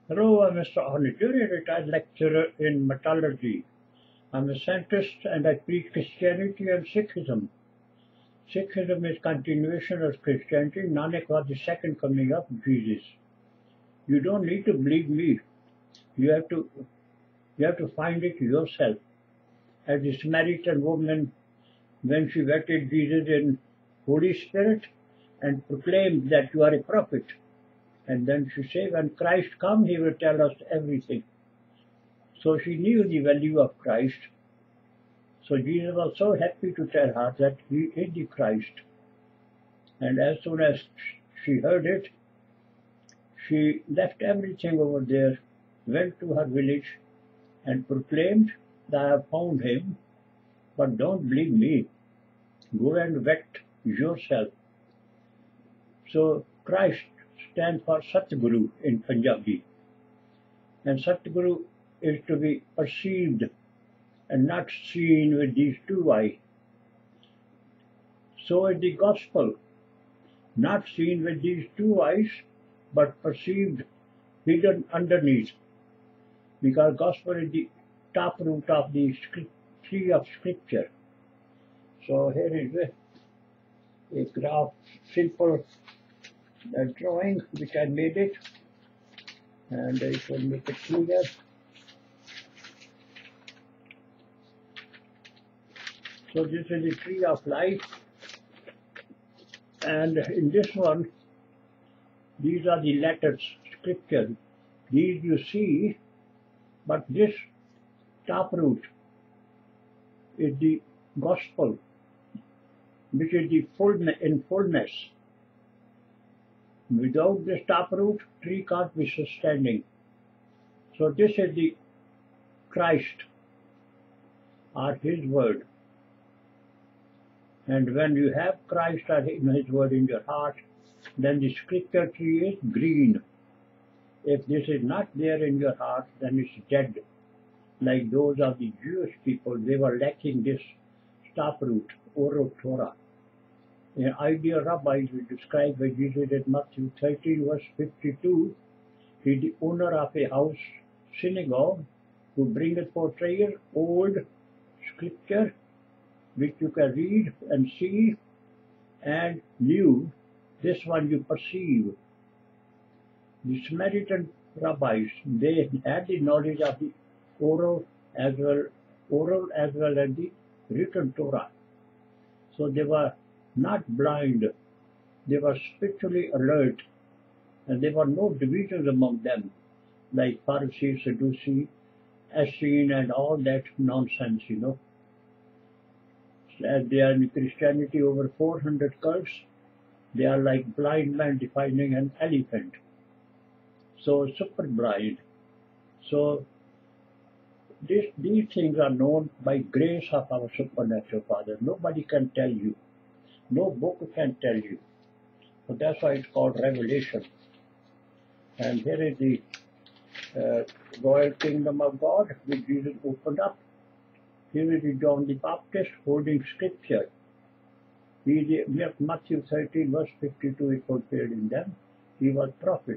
Hello, I'm Mr. Honorary retired lecturer in metallurgy. I'm a centrist and I preach Christianity and Sikhism. Sikhism is continuation of Christianity. Nanak was the second coming of Jesus. You don't need to believe me. You have to find it yourself. As the Samaritan woman, when she vetted Jesus in Holy Spirit and proclaimed that you are a prophet. And then she said, when Christ comes, he will tell us everything. So she knew the value of Christ. So Jesus was so happy to tell her that he is the Christ. And as soon as she heard it, she left everything over there, went to her village and proclaimed that I have found him, but don't believe me. Go and vet yourself. So Christ stands for Satguru in Punjabi. And Satguru is to be perceived and not seen with these two eyes. So is the gospel, not seen with these two eyes, but perceived hidden underneath. Because gospel is the top root of the tree of scripture. So here is a graph, simple drawing which I made it, and it will make it clear. So this is the tree of life, and in this one, these are the letters, scripture. These you see, but this top root is the gospel, which is the fullness. Without this top root, tree can't be sustaining. So this is the Christ, or His Word. And when you have Christ or His Word in your heart, then the scripture tree is green. If this is not there in your heart, then it's dead. Like those of the Jewish people, they were lacking this top root, Oral Torah. An ideal rabbi is described by Jesus in Matthew 13, verse 52. He is the owner of a house, synagogue, who bringeth forth prayer, old scripture, which you can read and see, and new, this one you perceive. The Samaritan rabbis, they had the knowledge of the oral as well as the written Torah. So they were not blind, they were spiritually alert, and there were no divisions among them, like Parsi, Sadducee, Essene, and all that nonsense, As they are in Christianity over 400 cults, they are like blind men defining an elephant. So super blind. So these things are known by grace of our supernatural Father. Nobody can tell you. No book can tell you. So that's why it's called revelation. And here is the royal kingdom of God, which Jesus opened up. Here is John the Baptist holding scripture. Matthew 13, verse 52 is fulfilled in them. He was prophet.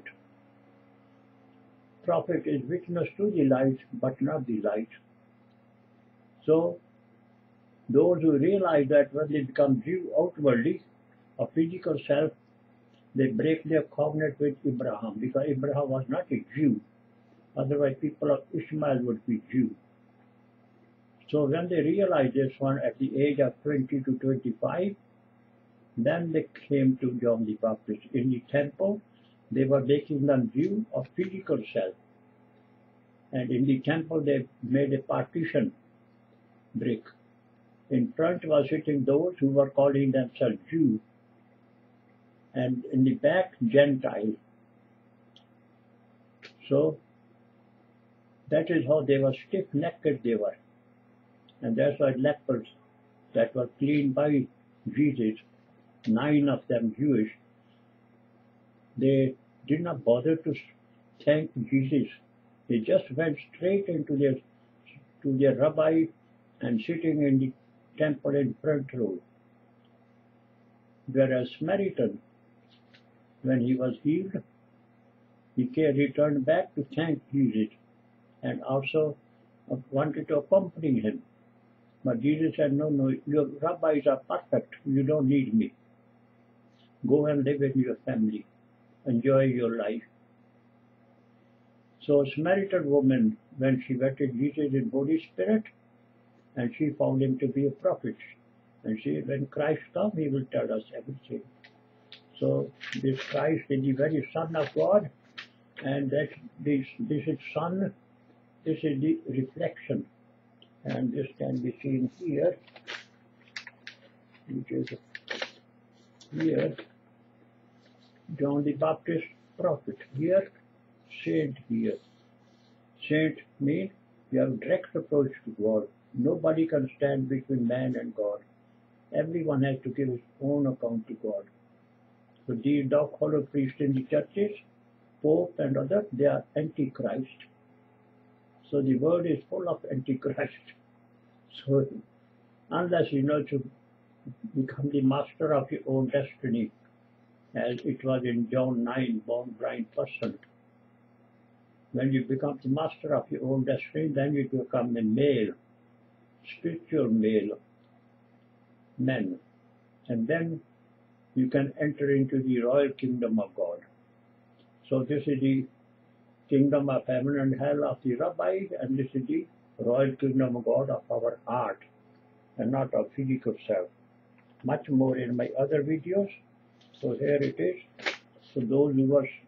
Prophet is witness to the light, but not the light. So, those who realize that when they become Jew outwardly, a physical self, they break their covenant with Abraham, because Abraham was not a Jew. Otherwise, people of Ishmael would be Jew. So when they realized this one at the age of 20 to 25, then they came to John the Baptist. In the temple, they were making them Jew of physical self. And in the temple, they made a partition brick. In front was sitting those who were calling themselves Jew, and in the back, Gentile. So that is how they were stiff-necked they were. And that's why lepers that were cleaned by Jesus, 9 of them Jewish, they did not bother to thank Jesus. They just went straight into their rabbi and sitting in the temple in front row. Whereas Samaritan, when he was healed, He returned back to thank Jesus and also wanted to accompany him. But Jesus said, no, no, your rabbis are perfect. You don't need me. Go and live in your family. Enjoy your life. So a Samaritan woman, when she met Jesus in Holy Spirit, and she found him to be a prophet. And she, when Christ comes, he will tell us everything. So this Christ is the very Son of God, and that this is Son, this is the reflection. And this can be seen here, which is here, John the Baptist prophet. Here, saint here. Saint means you have direct approach to God. Nobody can stand between man and God. Everyone has to give his own account to God. So these dog hollow priests in the churches, Pope and others, they are Antichrist. So the world is full of Antichrist. So unless you know to become the master of your own destiny, as it was in John 9, born blind person. When you become the master of your own destiny, then you become a male, spiritual male man. And then you can enter into the royal kingdom of God. So this is the kingdom of heaven and hell of the rabbis, and this is the royal kingdom of God of our heart, and not of physical self. Much more in my other videos. So here it is. So those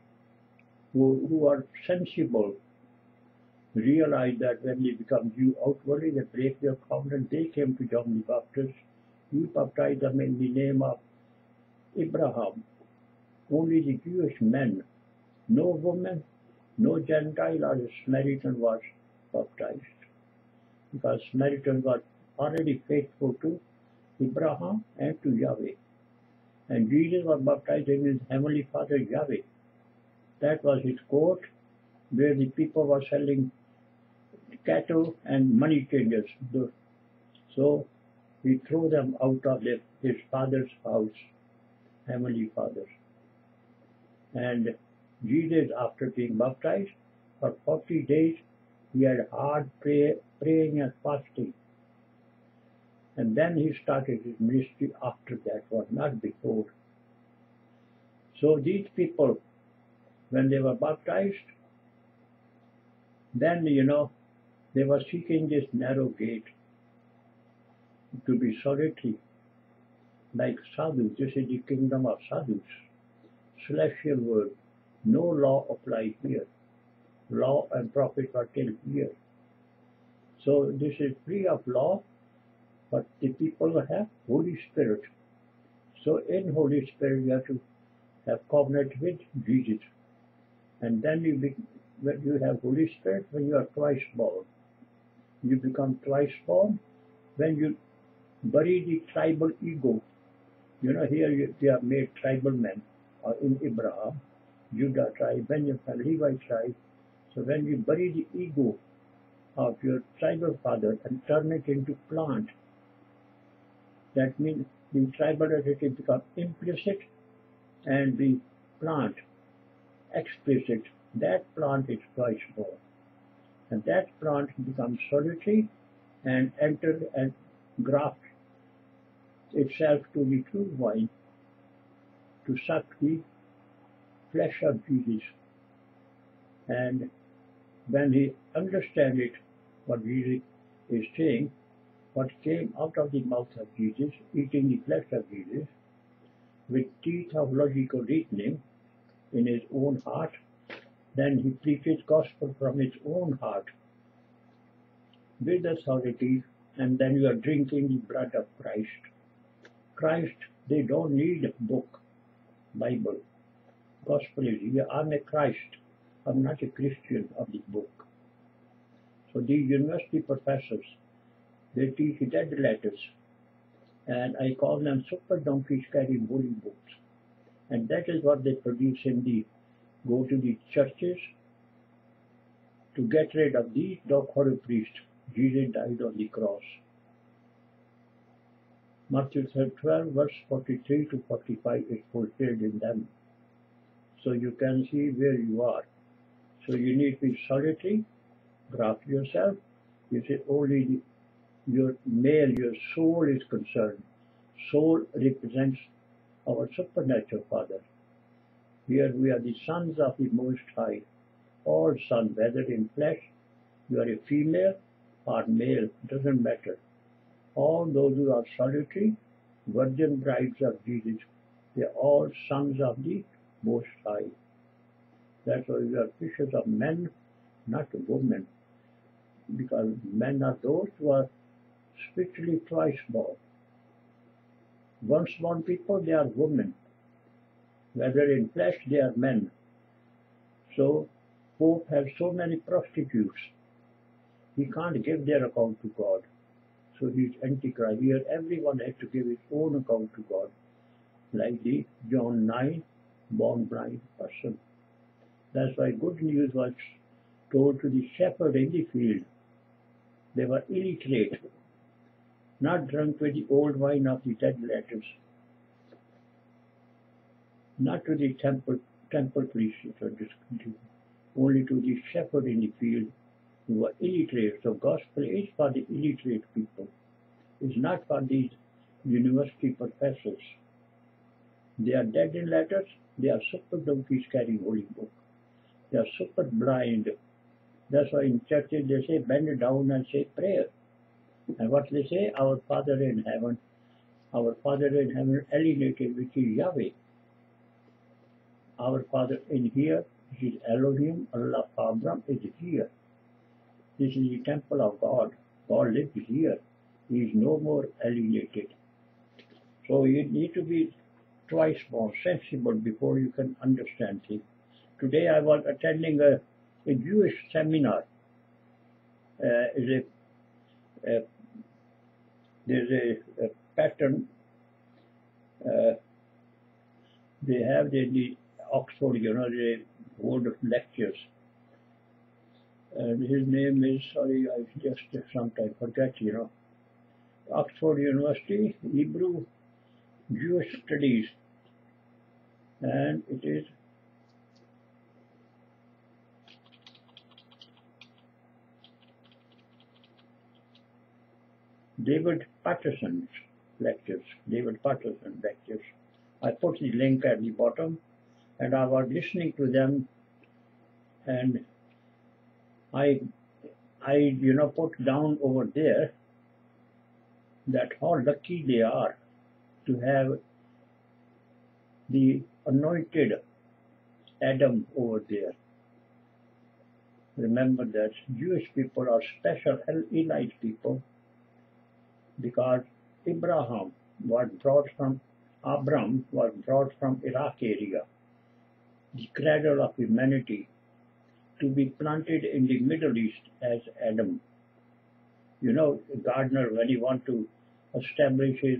who are sensible realize that when they become Jew outwardly, they break their covenant. They came to John the Baptist. He baptized them in the name of Abraham. Only the Jewish men, no woman, no Gentile or the Samaritan was baptized. Because Samaritan was already faithful to Abraham and to Yahweh. And Jesus was baptized in his heavenly Father Yahweh. That was his court where the people were selling cattle and money changers. So he threw them out of his father's house, heavenly Father. And Jesus, after being baptized, for 40 days, he had hard praying and fasting. And then he started his ministry after that one, not before. So these people, when they were baptized, then, they were seeking this narrow gate to be solitary, like sadhus. This is the kingdom of sadhus. Celestial world. No law applies here. Law and prophets are till here. So this is free of law, but the people have Holy Spirit. So in Holy Spirit you have to have covenant with Jesus. And then when you have Holy Spirit, when you are twice born. You become twice born when you bury the tribal ego. Here they are made tribal men, in Abraham, Judah tribe, Benjamin, Levi tribe. So when you bury the ego of your tribal father and turn it into plant, that means the tribal identity becomes implicit and the plant explicit. That plant is twice born. And that plant becomes solitary and enters and grafts itself to the true vine to suck the flesh of Jesus. And when he understands it, what Jesus is saying, what came out of the mouth of Jesus, eating the flesh of Jesus, with teeth of logical reasoning in his own heart, then he preaches gospel from his own heart with authority, and then you are drinking the blood of Christ. Christ, they don't need a book, Bible. Gospel is here. I'm a Christ. I'm not a Christian of the book. So these university professors, they teach dead letters, and I call them super donkeys carrying holy books. And that is what they produce go to the churches to get rid of these dog horror priests. Jesus died on the cross. Matthew 12, verse 43 to 45 is fulfilled in them. So you can see where you are. So you need to be solitary, graft yourself. You say only your male, your soul is concerned. Soul represents our supernatural Father. Here we are the sons of the Most High. All sons, whether in flesh, you are a female or male, doesn't matter. All those who are solitary, virgin brides of Jesus, they are all sons of the Most High. That's why we are fishers of men, not women. Because men are those who are spiritually twice born. Once born people, they are women. Whether in flesh, they are men. So, Pope has so many prostitutes. He can't give their account to God. So he's Antichrist. Here, everyone has to give his own account to God. Like the John 9, born blind person. That's why good news was told to the shepherd in the field. They were illiterate, not drunk with the old wine of the dead letters, not to the temple priests, only to the shepherd in the field who were illiterate. So gospel is for the illiterate people. It's not for these university professors. They are dead in letters. They are super donkeys carrying holy book. They are super blind. That's why in churches they say bend down and say prayer. And what they say, our Father in heaven alienated, which is Yahweh. Our Father in here, which is Elohim, Allah Abram, is here. This is the temple of God. God lives here. He is no more alienated. So you need to be twice more sensible before you can understand things. Today I was attending a Jewish seminar. There's a pattern they have in the Oxford, they hold lectures. And his name is, sorry, I just sometimes forget, Oxford University, Hebrew Jewish Studies. And it is Patterson's lectures. Patterson lectures. I put the link at the bottom, and I was listening to them, and I put down over there that how lucky they are to have the anointed Adam over there. Remember that Jewish people are special elite people, because Abram was brought from Iraq area, the cradle of humanity, to be planted in the Middle East as Adam. A gardener, when he wants to establish his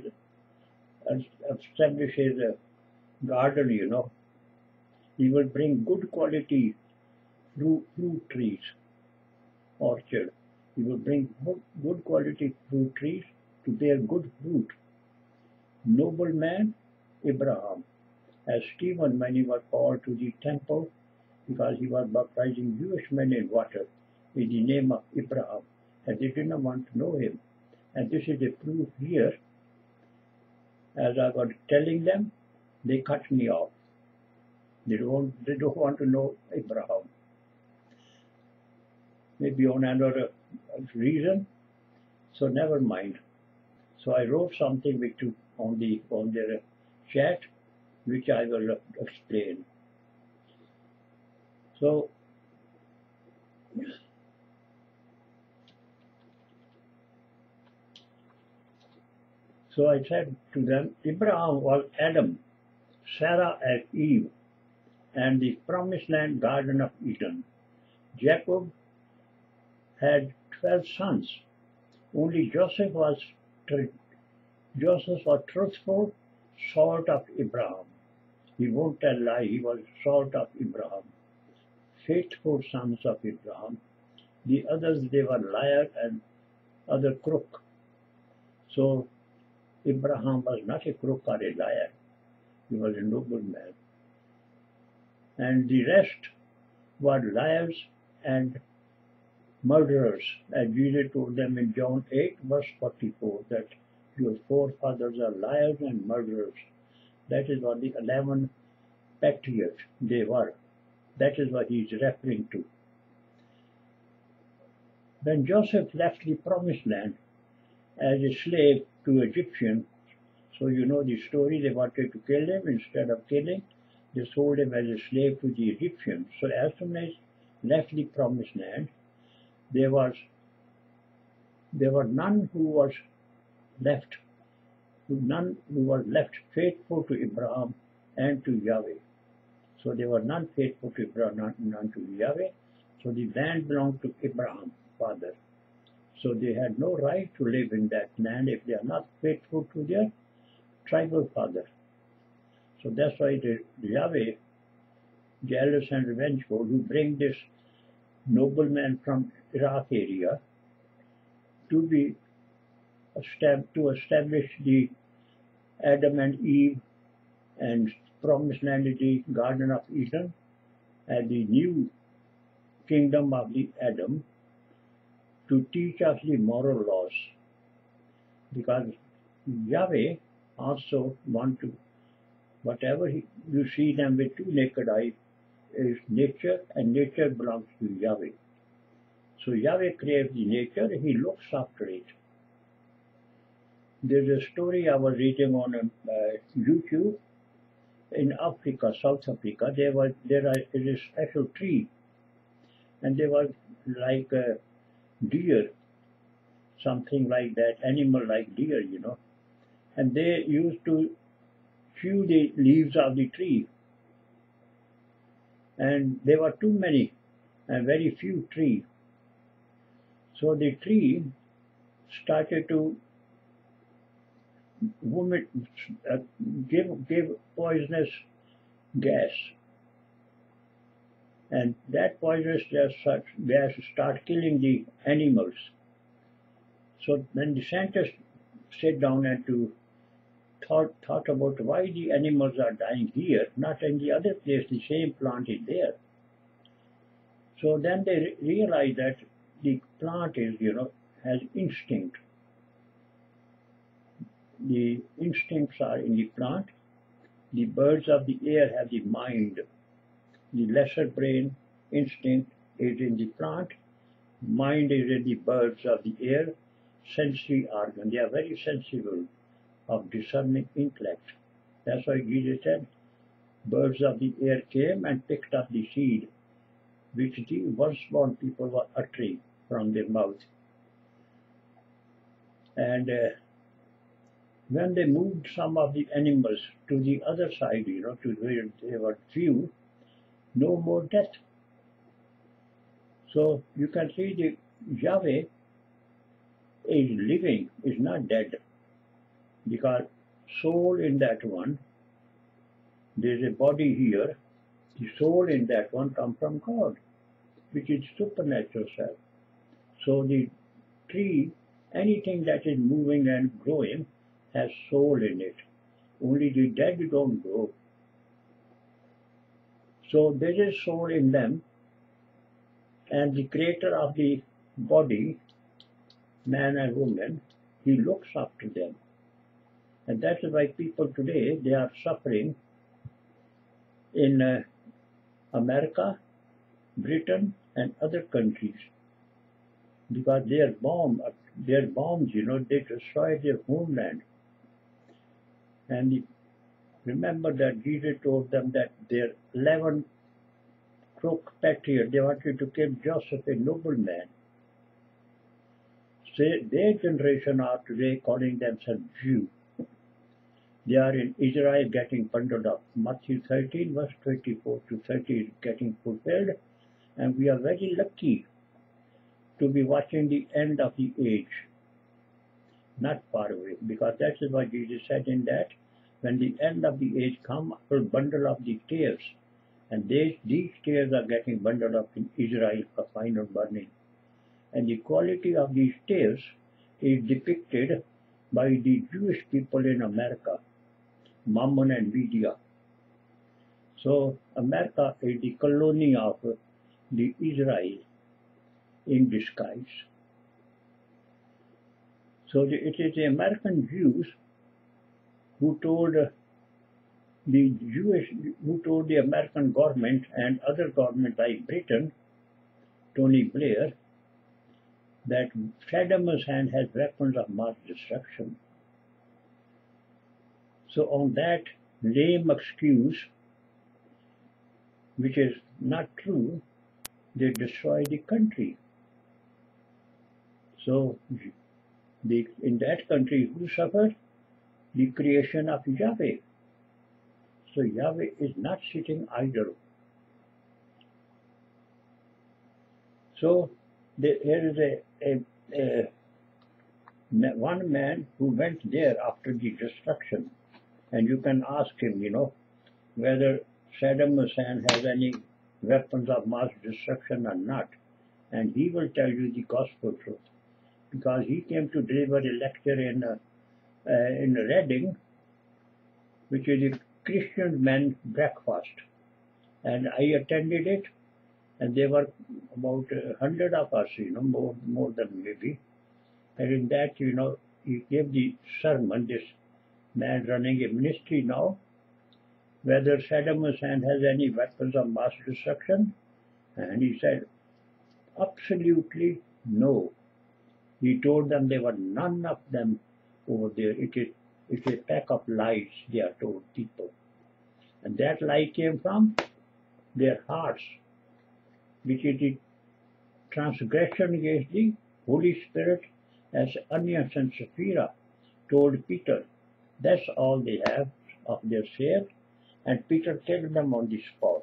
garden, he will bring good quality fruit trees, orchard. He will bring good quality fruit trees to bear good fruit. Noble Man Abram, as Stephen, when he was called to the temple, because he was baptizing Jewish men in water in the name of Abraham, and they did not want to know him. And this is a proof here. As I was telling them, they cut me off. They don't want to know Abraham. Maybe on another reason. So never mind. So I wrote something on their chat, which I will explain. So I said to them, Abraham was Adam, Sarah as Eve, and the promised land Garden of Eden. Jacob had 12 sons. Only Joseph was truthful, salt of Abraham. He won't tell lie, he was salt of Abraham. Faithful sons of Abraham. The others, they were liar and other crook. So Abraham was not a crook or a liar. He was a noble man. And the rest were liars and murderers, as Jesus told them in John 8, verse 44, that your forefathers are liars and murderers. That is what the 11 patriarchs they were. That is what he is referring to. When Joseph left the promised land as a slave to Egyptians, so you know the story, they wanted to kill him. Instead of killing, they sold him as a slave to the Egyptians. So as soon as he left the promised land, there were none who was left faithful to Abraham and to Yahweh. So there were none faithful to Abraham, none to Yahweh. So the land belonged to Abraham, father. So they had no right to live in that land if they are not faithful to their tribal father. So that's why the Yahweh, jealous and revengeful, who bring this nobleman from Iraq area to establish the Adam and Eve and promised land is the Garden of Eden as the new kingdom of the Adam, to teach us the moral laws, because Yahweh also want to, whatever you see them with two naked eyes is nature, and nature belongs to Yahweh. So Yahweh creates the nature, he looks after it. There's a story I was reading on YouTube. In Africa, South Africa, there is a special tree, and there was like a deer, something like that, animal like deer, you know, and they used to chew the leaves of the tree, and there were too many and very few trees. So the tree started to give poisonous gas, and that poisonous gas start killing the animals. So when the scientists sit down and thought about why the animals are dying here, not in the other place, the same plant is there. So then they realized that the plant is, has instinct. The instincts are in the plant. The birds of the air have the mind. The lesser brain instinct is in the plant. Mind is in the birds of the air. Sensory organ. They are very sensible of discerning intellect. That's why Jesus said, birds of the air came and picked up the seed which the once-born people were uttering from their mouth. And when they moved some of the animals to the other side, to where they were few, no more death. So you can see the Yahweh is living, is not dead, because soul in that one, there is a body here, the soul in that one comes from God, which is supernatural self. So the tree, anything that is moving and growing, has soul in it. Only the dead don't grow. So there is soul in them, and the creator of the body, man and woman, he looks after them. And that is why people today, they are suffering in America, Britain, and other countries, because their bombs, they destroy their homeland. And remember that Jesus told them that their 11 crook patriarchs, they wanted to kill Joseph, a nobleman. So their generation are today calling themselves Jew. They are in Israel getting bundled up. Matthew 13, verse 24 to 30 is getting fulfilled. And we are very lucky to be watching the end of the age. Not far away, because that is what Jesus said in that, when the end of the age come, I will bundle up the tares. And these tares are getting bundled up in Israel for final burning. And the quality of these tares is depicted by the Jewish people in America, Mammon and media. So America is the colony of the Israel in disguise. So it is the American Jews who told the American government and other governments like Britain, Tony Blair, that Saddam Hussein has weapons of mass destruction. So on that lame excuse, which is not true, they destroy the country. So in that country, who suffered? The creation of Yahweh. So Yahweh is not sitting idle. So here is one man who went there after the destruction, and you can ask him, whether Saddam Hussein has any weapons of mass destruction or not, and he will tell you the gospel truth, because he came to deliver a lecture in Reading, which is a Christian men breakfast, and I attended it, and there were about 100 of us, more than maybe, and in that, he gave the sermon, this man running a ministry now, whether Saddam Hussein has any weapons of mass destruction, and he said, absolutely no. He told them there were none of them over there. It's a pack of lies they are told people. And that lie came from their hearts, which is the transgression against the Holy Spirit, as Onias and Sapphira told Peter. That's all they have of their faith, and Peter killed them on the spot.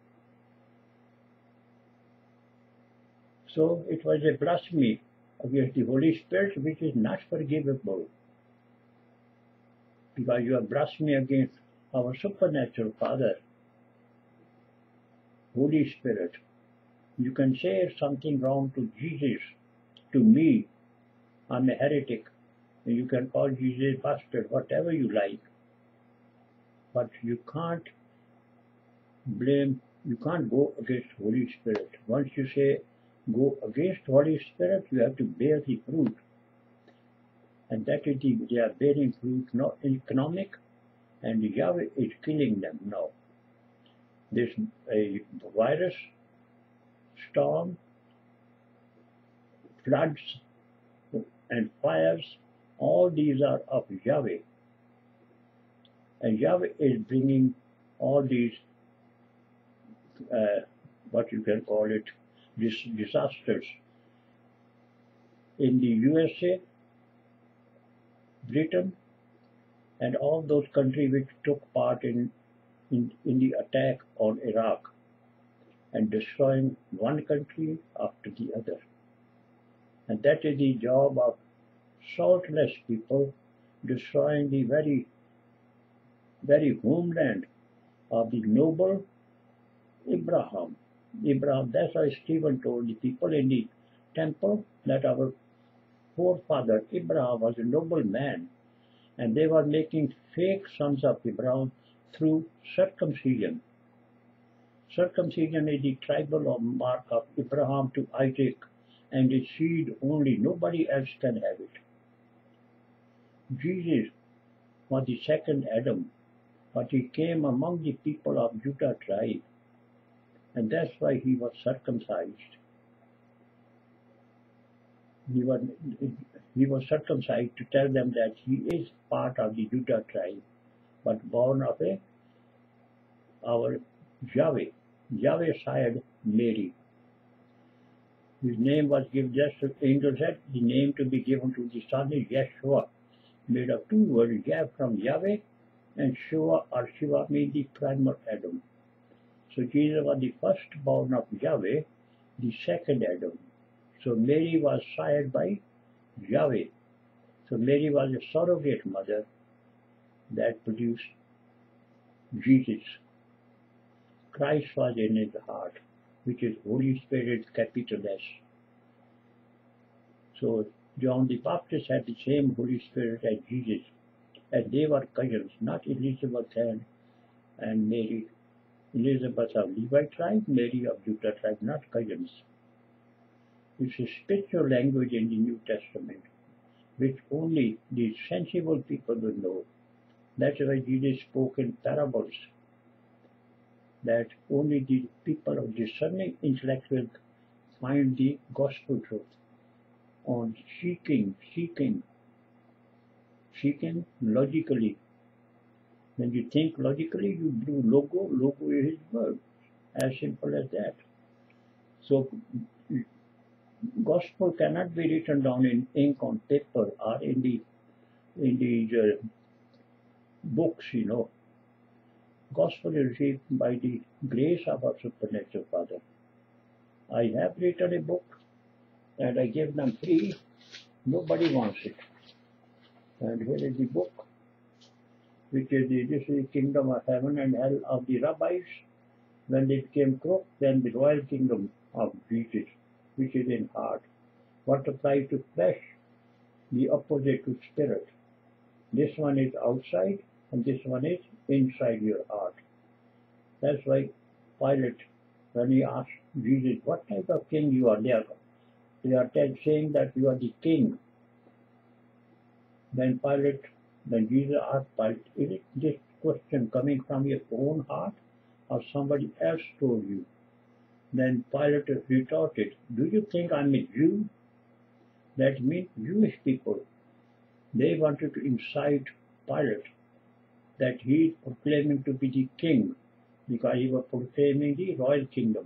So it was a blasphemy against the Holy Spirit, which is not forgivable, because you are blaspheming against our supernatural Father, Holy Spirit. You can say something wrong to Jesus, to me, I'm a heretic, and you can call Jesus a bastard, whatever you like, but you can't go against Holy Spirit. Once you say go against Holy Spirit, you have to bear the fruit, and that is they are bearing fruit, not economic, and Yahweh is killing them now. This virus, storm, floods, and fires, all these are of Yahweh. And Yahweh is bringing all these, what you can call it, disasters. In the USA, Britain, and all those countries which took part in the attack on Iraq, and destroying one country after the other. And that is the job of saltless people, destroying the very, very homeland of the noble Abraham. That's why Stephen told the people in the temple that our forefather Abraham was a noble man, and they were making fake sons of Abraham through circumcision. Circumcision is the tribal mark of Abraham to Isaac, and his seed only, nobody else can have it. Jesus was the second Adam, but he came among the people of Judah tribe, and that's why he was circumcised. He was circumcised to tell them that he is part of the Judah tribe, but born of our Yahweh. Yahweh sired Mary. His name was given, just the angel said, the name to be given to the son is Yeshua, made of two words, Yah from Yahweh, and Shua or Shiva means the primal Adam. So Jesus was the firstborn of Yahweh, the second Adam. So Mary was sired by Yahweh. So Mary was a surrogate mother that produced Jesus. Christ was in his heart, which is Holy Spirit, capital S. So John the Baptist had the same Holy Spirit as Jesus, and they were cousins, not Elizabeth and Mary. Elizabeth of Levi tribe, Mary of Judah tribe, not cousins. It's a spiritual language in the New Testament, which only the sensible people will know. That's why Jesus spoke in parables, that only the people of discerning intellect will find the gospel truth. On seeking logically. When you think logically, you do logo. Logo is His word. As simple as that. So, gospel cannot be written down in ink on paper or in these books, you know. Gospel is received by the grace of our supernatural Father. I have written a book and I gave them free. Nobody wants it. And here is the book, which is this is the kingdom of heaven and hell of the Rabbis. When they became crooked, then the royal kingdom of Jesus, which is in heart. What applies to flesh, the opposite to spirit. This one is outside and this one is inside your heart. That's why Pilate, when he asked Jesus, what type of king you are, they are saying that you are the king. When Jesus asked Pilate, is it this question coming from your own heart or somebody else told you? Then Pilate retorted, do you think I'm a Jew? That means Jewish people. They wanted to incite Pilate that he is proclaiming to be the king because he was proclaiming the royal kingdom.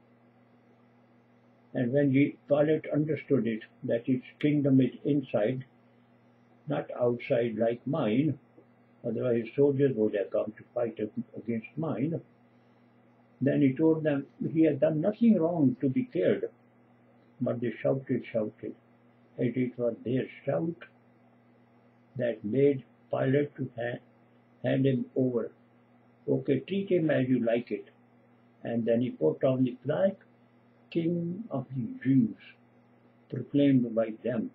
And when Pilate understood it, that his kingdom is inside, not outside like mine, otherwise soldiers would have come to fight against mine. Then he told them he had done nothing wrong to be killed, but they shouted. And it was their shout that made Pilate to hand him over. Okay, treat him as you like it. And then he put on the flag, King of the Jews, proclaimed by them.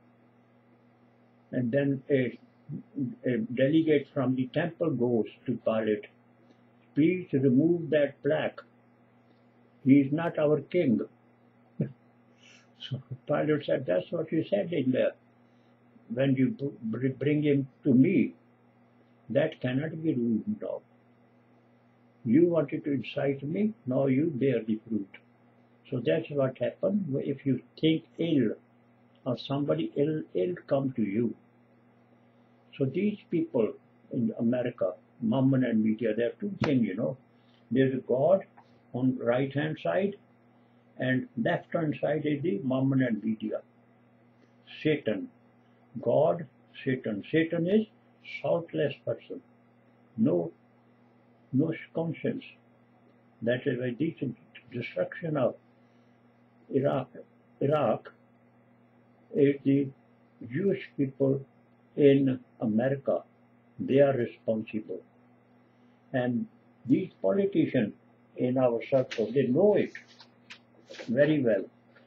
And then a delegate from the temple goes to Pilate. Please remove that plaque. He is not our king. So Pilate said, that's what you said in there. When you bring him to me, that cannot be removed now. You wanted to incite me, now you bear the fruit. So that's what happened. If you think ill, or somebody ill come to you. So these people in America, Mammon and media, there are two things, you know. There's a God on right hand side, and left hand side is the Mammon and media. Satan. God, Satan. Satan is saltless person. No conscience. That is why this destruction of Iraq is the Jewish people in America. They are responsible. And these politicians in our circle, they know it very well.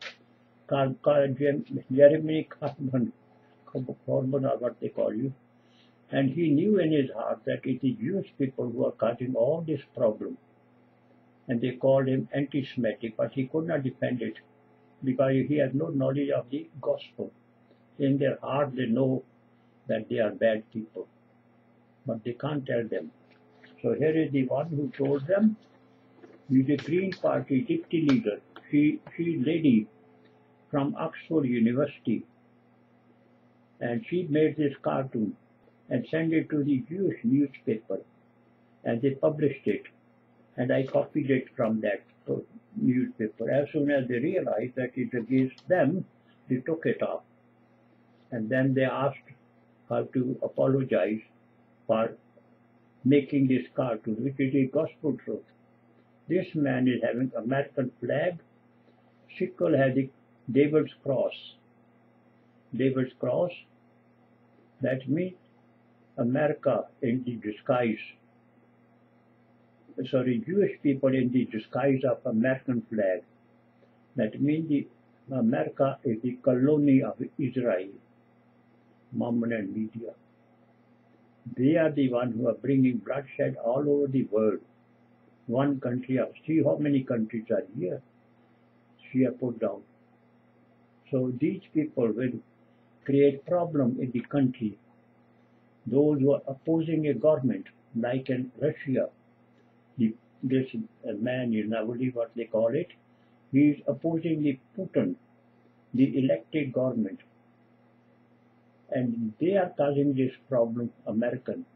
Jeremy Corbyn, or what they call you. And he knew in his heart that it is Jewish people who are causing all this problem. And they called him anti-Semitic, but he could not defend it because he has no knowledge of the gospel. In their heart they know that they are bad people, but they can't tell them. So here is the one who told them. He's a Green Party deputy leader. She lady from Oxford University, and she made this cartoon and sent it to the Jewish newspaper, and they published it, and I copied it from that newspaper. As soon as they realized that it against them, they took it off, and then they asked her to apologize for making this cartoon, which is a gospel truth. This man is having American flag. Sickle has the Devil's Cross. Devil's Cross, that means America in the disguise. Sorry, Jewish people in the disguise of American flag. That means the America is the colony of Israel. Mammon and media. They are the ones who are bringing bloodshed all over the world. one country up. See how many countries are here. She have put down. So these people will create problem in the country. Those who are opposing a government, like in Russia, this man, I believe what they call it, he is opposing the Putin, the elected government. And they are causing this problem, American.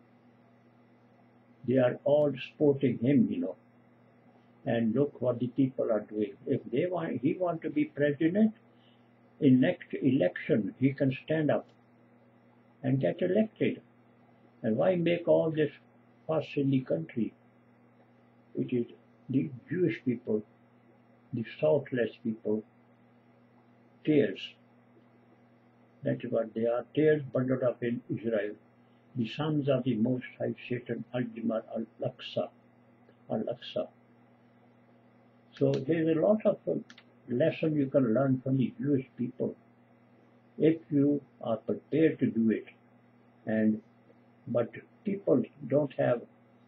They are all supporting him, And look what the people are doing. If he want to be president, in next election, he can stand up and get elected. And why make all this fuss in the country? It is the Jewish people, the southless people, tares. That is what they are, tares bundled up in Israel. The sons of the Most High Satan, AL-DJMAR AL-AKSA. So there is a lot of lesson you can learn from the Jewish people if you are prepared to do it. But people don't have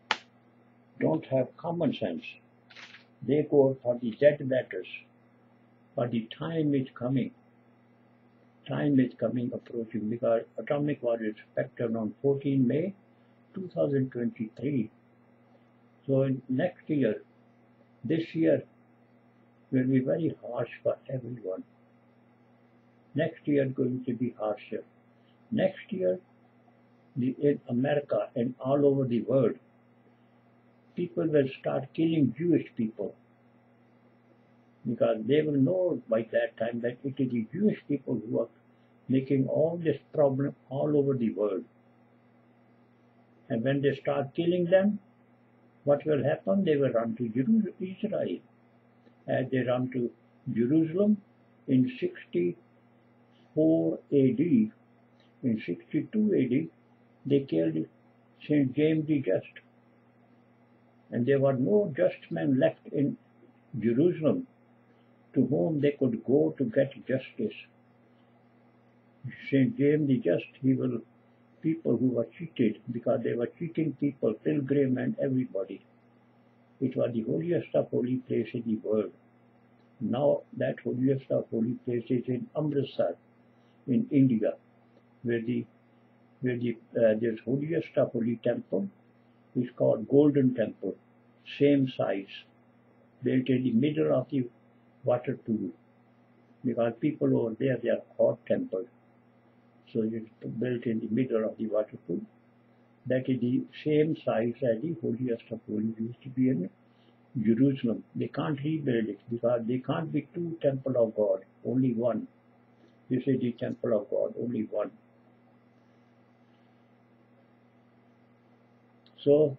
common sense. They go for the dead matters. But the time is coming. Time is approaching, because atomic war is expected on 14 May 2023. So next year, this year will be very harsh for everyone. Next year is going to be harsher. Next year, in America and all over the world, people will start killing Jewish people, because they will know by that time that it is the Jewish people who are making all this problem all over the world. And when they start killing them, what will happen? They will run to Israel. As they run to Jerusalem in 64 AD, in 62 AD, they killed St. James the Just. And there were no just men left in Jerusalem to whom they could go to get justice. St. James the Just, people who were cheated, because they were cheating people, pilgrim and everybody. It was the holiest of holy place in the world. Now that holiest of holy place is in Amritsar, in India, where there's holiest of holy temple is called Golden Temple, same size, built in the middle of the water pool, because people over there, they are hot temples. So it's built in the middle of the water pool. That is the same size as the holiest of holy used to be in Jerusalem. They can't rebuild it, because they can't be two temple of God, only one. This is the temple of God, only one. So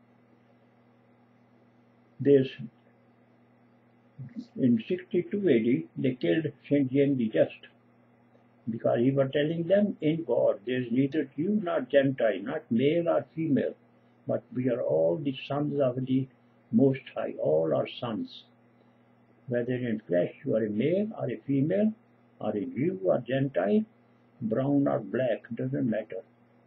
in 62 AD, they killed St. James the Just, because he was telling them, in God, there is neither Jew nor Gentile, not male or female, but we are all the sons of the Most High, all are sons. Whether in flesh you are a male or a female, or a Jew or Gentile, brown or black, doesn't matter.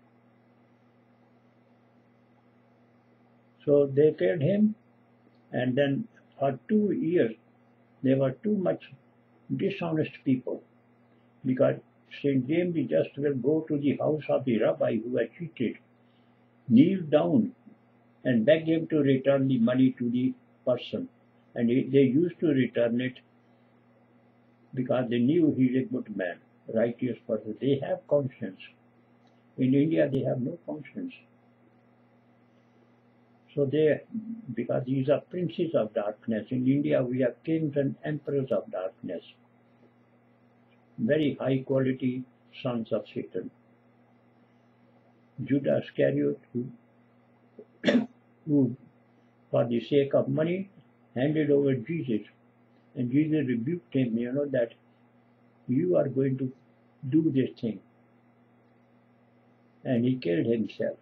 So they killed him, and then for 2 years, they were too much dishonest people, because St. James the Just will go to the house of the rabbi who had cheated, kneel down and beg him to return the money to the person. And they used to return it because they knew he is a good man, righteous person. They have conscience. In India, they have no conscience. So because these are princes of darkness. In India, we have kings and emperors of darkness. Very high quality sons of Satan. Judas Iscariot, who for the sake of money, handed over Jesus. And Jesus rebuked him, that you are going to do this thing. And he killed himself.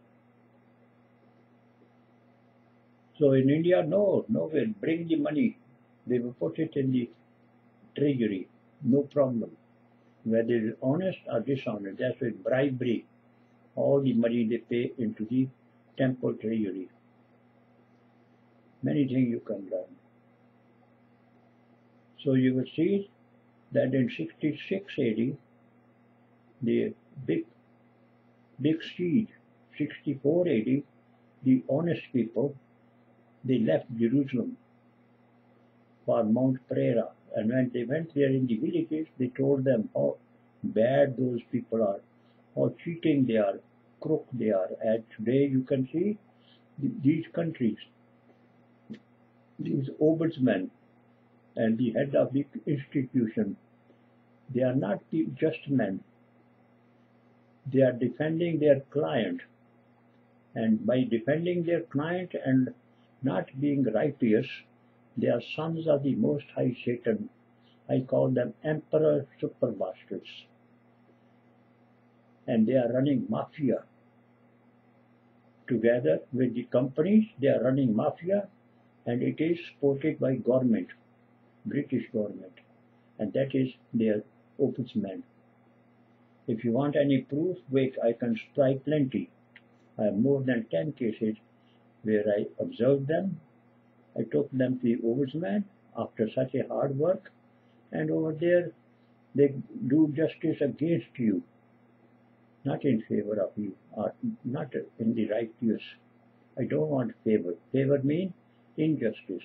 So in India, no, will bring the money. They will put it in the treasury, no problem. Whether it is honest or dishonest, that's with bribery. All the money they pay into the temple treasury. Many things you can learn. So you will see that in 66 AD, the big siege, 64 AD, the honest people, they left Jerusalem for Mount Pereira. And when they went there in the villages, they told them how bad those people are, how cheating they are, crook they are. And today you can see these countries, these ombudsmen and the head of the institution, they are not just men. They are defending their client. And by defending their client and not being righteous, they are sons of the Most High Satan. I call them Emperor Super Bastards. And they are running mafia. Together with the companies, they are running mafia, and it is supported by government, British government, and that is their ombudsman. If you want any proof, wait, I can supply plenty. I have more than 10 cases where I observed them. I took them to the ombudsman after such a hard work, and over there they do justice against you, not in favor of you, or not in the righteous. I don't want favor. Favor means injustice.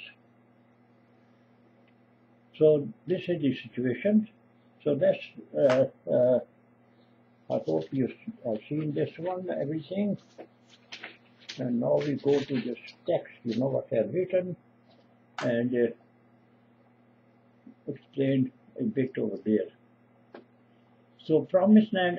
So this is the situation. So that's, I hope you have seen this one, everything. And now we go to this text, you know what I have written, and explained a bit over there. So promised land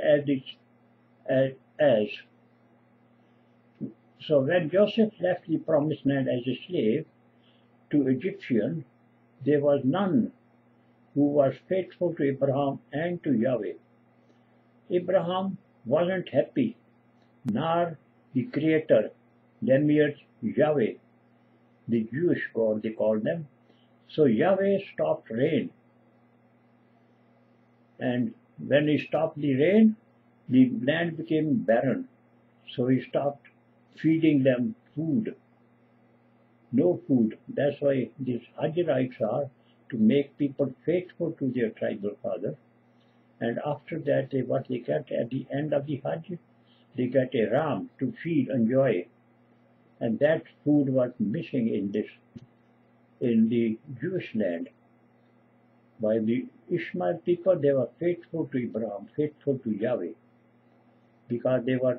so when Joseph left the promised land as a slave to Egyptian, there was none who was faithful to Abraham and to Yahweh. Abraham wasn't happy, nor the Creator, Demiurge Yahweh, the Jewish God they called them. So Yahweh stopped rain. And when he stopped the rain, the land became barren. So he stopped feeding them food. No food. That's why these Hajj rites are to make people faithful to their tribal father. And after that, what they get at the end of the Hajj, they get a ram to feed, enjoy. And that food was missing in the Jewish land. By the Ishmael people, they were faithful to Abraham, faithful to Yahweh, because they were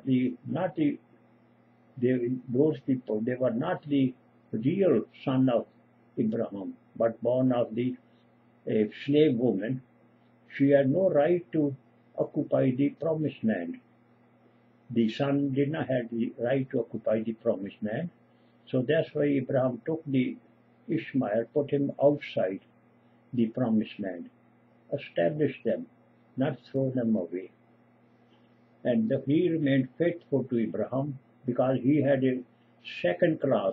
those people, they were not the real son of Abraham, but born of a slave woman. She had no right to occupy the promised land. The son did not have the right to occupy the promised land. So that's why Abraham took the Ishmael, put him outside the promised land, established them, not throw them away. And he remained faithful to Abraham because he had a second class.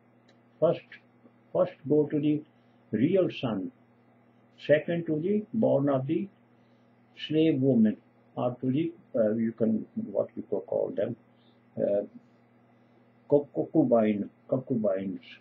First go to the real son, second to the born of the slave woman, or to the what you could call them, concubines.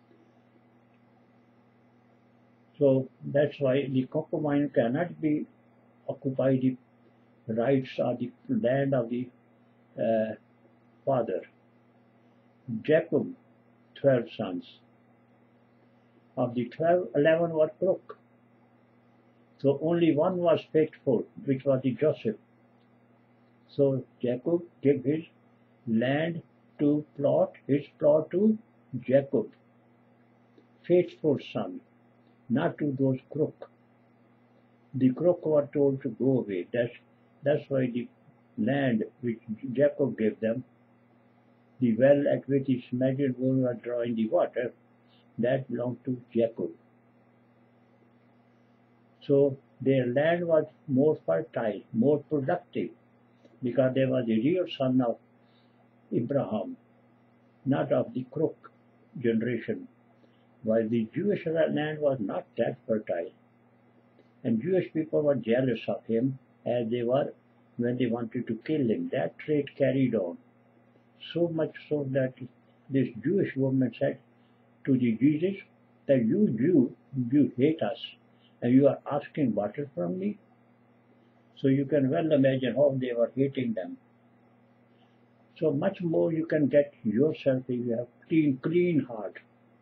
So that's why the concubine cannot be occupy the rights of the land of the father. Jacob, 12 sons. Of the 12, 11 were crook. So only one was faithful, which was the Joseph. So Jacob gave his land to his plot to Jacob, faithful son, not to those crook. The crook were told to go away. That's why the land which Jacob gave them, the well at which Ismail were drawing the water, that belonged to Jacob. So their land was more fertile, more productive, because they were the real son of Abraham, not of the crook generation, while the Jewish land was not that fertile. And Jewish people were jealous of him, as they were when they wanted to kill him. That trait carried on, so much so that this Jewish woman said, to the Jesus that you hate us and you are asking water from me. So you can well imagine how they were hating them. So much more you can get yourself if you have clean heart.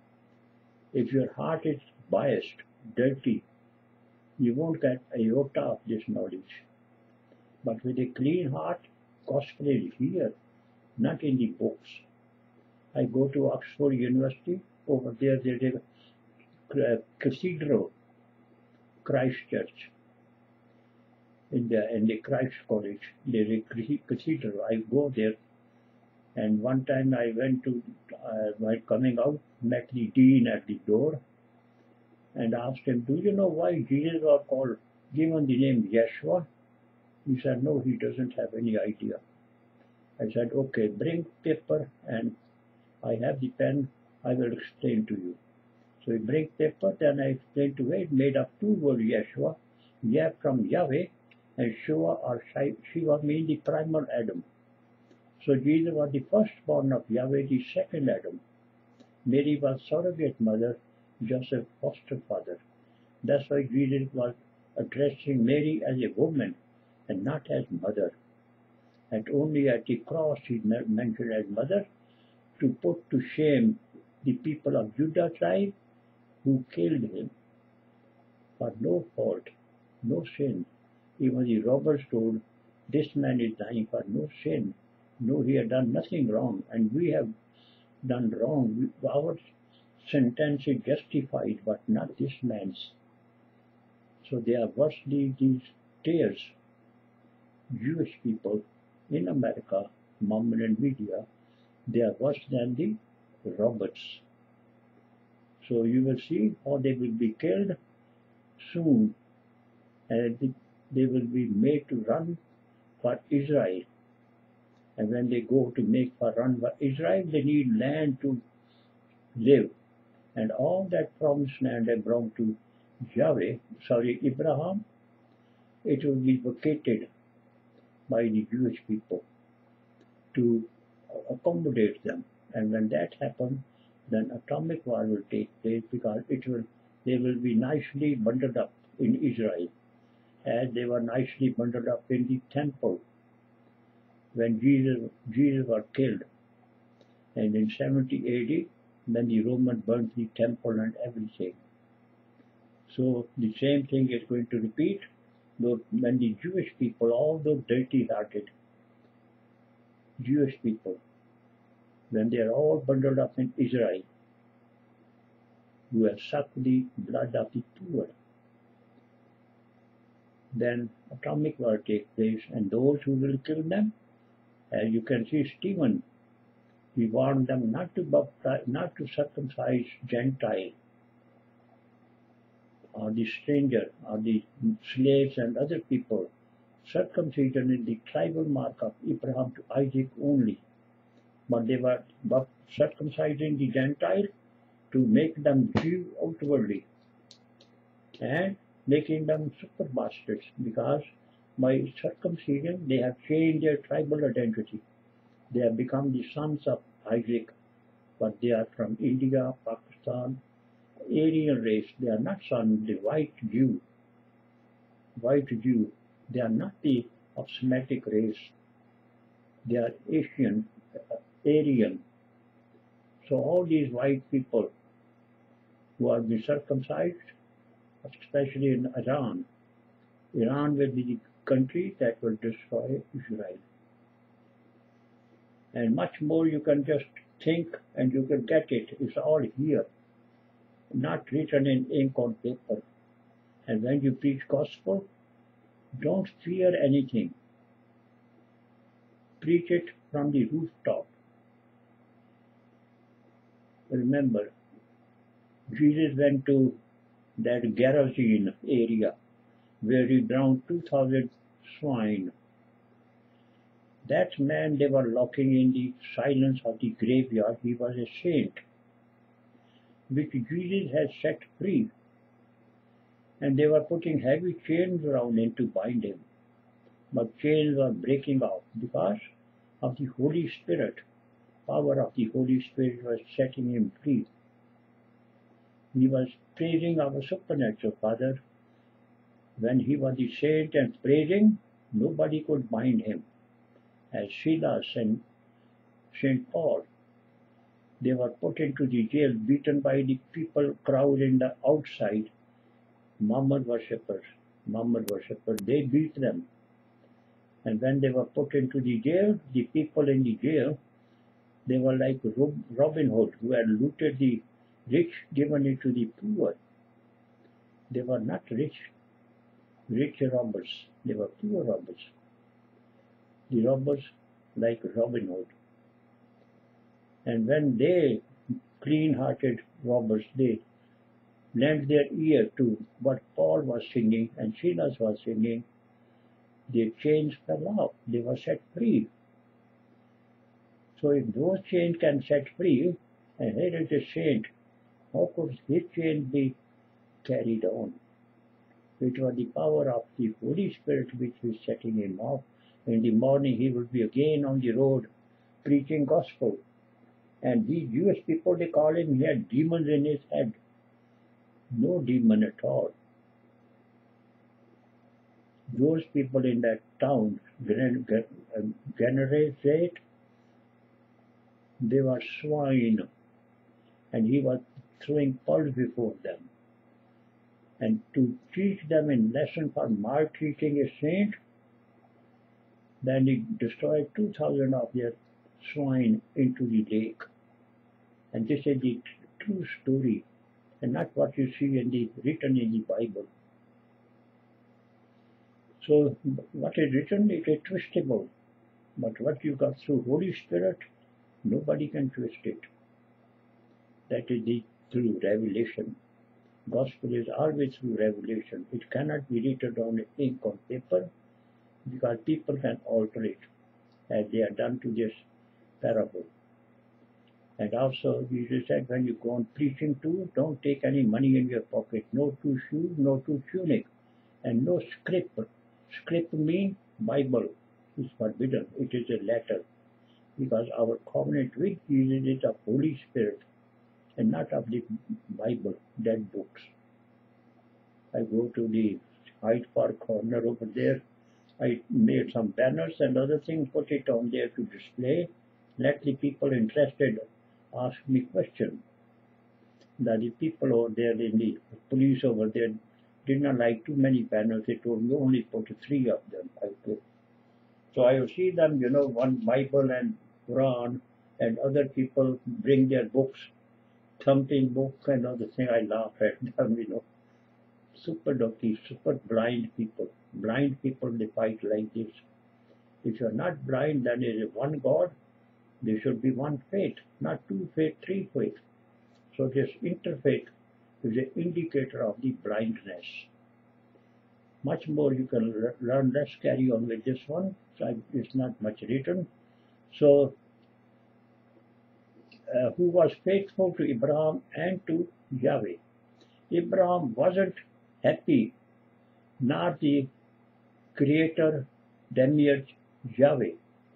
If your heart is biased, dirty, you won't get a iota of this knowledge. But with a clean heart, gospel is here, not in the books. I go to Oxford University. Over there is a cathedral, Christ Church. In the Christ College, there is a cathedral. I go there, and one time I went to, while coming out, met the dean at the door, and asked him, "Do you know why Jesus was given the name Yeshua?" He said, "No, he doesn't have any idea." I said, "Okay, bring paper and I have the pen, I will explain to you." So he brings paper, then I explained to him, it made up two words, Yeshua, Yah from Yahweh, and Shua or Shiva means the primal Adam. So Jesus was the firstborn of Yahweh, the second Adam. Mary was surrogate mother, Joseph foster father. That's why Jesus was addressing Mary as a woman and not as mother. And only at the cross he mentioned as mother to put to shame the people of Judah tribe who killed him for no fault, no sin. Even the robbers told, "This man is dying for no sin." No, he had done nothing wrong, and we have done wrong. Our sentence is justified, but not this man's. So they are worse, these tares, Jewish people in America, Mormon and media, they are worse than the robots. So you will see how they will be killed soon, and they will be made to run for Israel. And when they go to make for run for Israel, they need land to live. And all that promised land they brought to Abraham, it will be vacated by the Jewish people to accommodate them. And when that happens, then atomic war will take place, because they will be nicely bundled up in Israel, as they were nicely bundled up in the temple when Jesus was killed. And in 70 AD, when the Romans burnt the temple and everything. So the same thing is going to repeat, when the Jewish people, all those dirty-hearted Jewish people, when they are all bundled up in Israel, who have sucked the blood of the poor, then atomic war takes place, and those who will kill them, as you can see, Stephen, he warned them not to circumcise Gentile or the stranger or the slaves and other people. Circumcision is the tribal mark of Abraham to Isaac only. But they were circumcising the Gentile to make them Jew outwardly and making them super bastards, because by circumcision they have changed their tribal identity. They have become the sons of Isaac, but they are from India, Pakistan, Aryan race. They are not sons, the white Jew. They are not the of Semitic race. They are Asian, Aryan. So all these white people who are being circumcised, especially in Iran will be the country that will destroy Israel. And much more you can just think and you can get it. It's all here, not written in ink on paper. And when you preach gospel, don't fear anything. Preach it from the rooftop. Remember, Jesus went to that Gerasene area where he drowned 2,000 swine. That man they were locking in the silence of the graveyard. He was a saint, which Jesus had set free. And they were putting heavy chains around him to bind him. But chains were breaking off because of the Holy Spirit. Power of the Holy Spirit was setting him free. He was praising our supernatural Father. When he was the saint and praising, nobody could bind him. As Silas and St. Paul, they were put into the jail, beaten by the people crowd in the outside. Mammon worshippers, they beat them. And when they were put into the jail, the people in the jail, they were like Robin Hood, who had looted the rich, given it to the poor. They were not rich robbers, they were poor robbers. The robbers like Robin Hood. And when they, clean-hearted robbers, they lent their ear to what Paul was singing and Silas was singing, their chains fell off, they were set free. So if those chains can set free, and here is a saint, how could his chain be carried on? It was the power of the Holy Spirit which was setting him off. In the morning he would be again on the road preaching gospel. And these Jewish people, they call him, he had demons in his head. No demon at all. Those people in that town, Gennesaret, they were swine, and he was throwing pearls before them. And to teach them in lesson for maltreating a saint, then he destroyed 2,000 of their swine into the lake. And this is the true story, and not what you see written in the Bible. So what is written, it is twistable. But what you got through Holy Spirit, nobody can twist it. That is the through revelation. Gospel is always through revelation. It cannot be written on ink on paper, because people can alter it, as they are done to this parable. And also, Jesus said, when you go on preaching too, don't take any money in your pocket. No two shoes, no two tunic, and no script. Script means Bible is forbidden. It is a letter, because our covenant with Jesus is of Holy Spirit, and not of the Bible, dead books. I go to the Hyde Park corner over there. I made some banners and other things, put it on there to display. Let the people interested ask me questions. That the people over there, in the police over there, did not like too many banners. They told me only put 3 of them. I put. So I will see them, one Bible and Quran, and other people bring their books, thumping books and other things. I laugh at them, Super dopey, super blind people. Blind people, they fight like this. If you are not blind, then there is one God. There should be one faith, not 2 faith, 3 faith. So this interfaith is an indicator of the blindness. Much more you can learn. Let's carry on with this one. So it's not much written. So, who was faithful to Abraham and to Yahweh? Abraham wasn't happy, nor the Creator, demiurge Yahweh.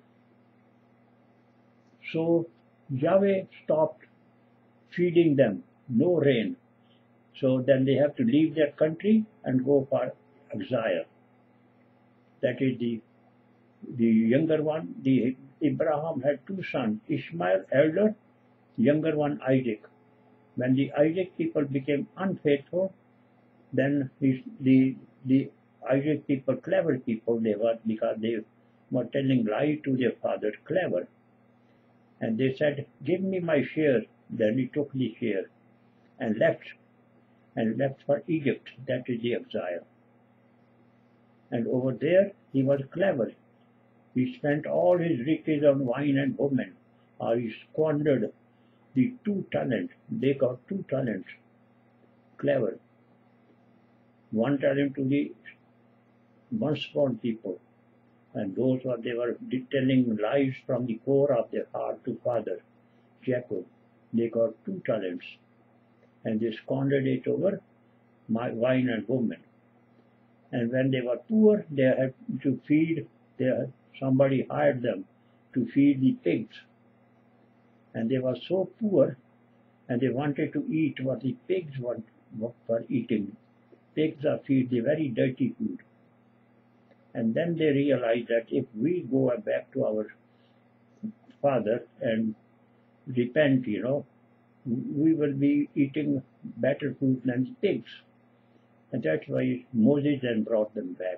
So Yahweh stopped feeding them, no rain. So then they have to leave their country and go for exile. That is the younger one. Abraham had 2 sons, Ishmael elder, younger one Isaac. When the Isaac people became unfaithful, then the Isaac people, clever people they were, because they were telling lies to their father, clever. And they said, give me my share. Then he took the share and left for Egypt. That is the exile. And over there, he was clever. He spent all his riches on wine and women, or he squandered the 2 talents. They got 2 talents. Clever. 1 talent to the once-born people. And those they were telling lies from the core of their heart to father, Jacob. They got 2 talents. And they squandered it over wine and women. And when they were poor, they had to feed, somebody hired them to feed the pigs. And they were so poor and they wanted to eat what the pigs were eating. Pigs are feed the very dirty food. And then they realized that if we go back to our Father and repent, we will be eating better food than the pigs. And that's why Moses then brought them back.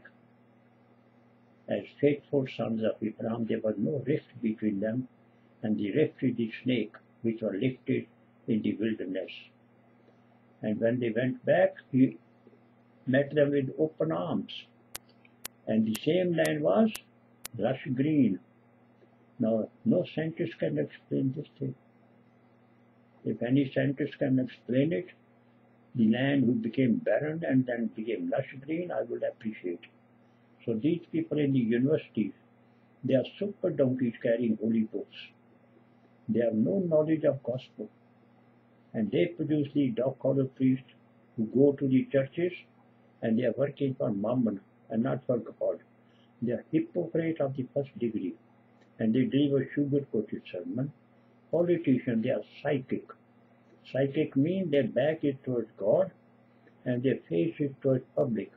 As faithful sons of Abraham, there was no rift between them, and the rift is the snake, which was lifted in the wilderness. And when they went back, he met them with open arms. And the same land was lush green. Now, no scientist can explain this thing. If any scientist can explain it, the land who became barren and then became lush green, I would appreciate. So these people in the universities, they are super donkeys carrying holy books. They have no knowledge of gospel. And they produce the dog-collar priests who go to the churches and they are working for Mammon and not for God. They are hypocrites of the first degree. And they deliver sugar-coated sermon. Politicians, they are psychic. Psychic means their back is towards God and their face is towards public.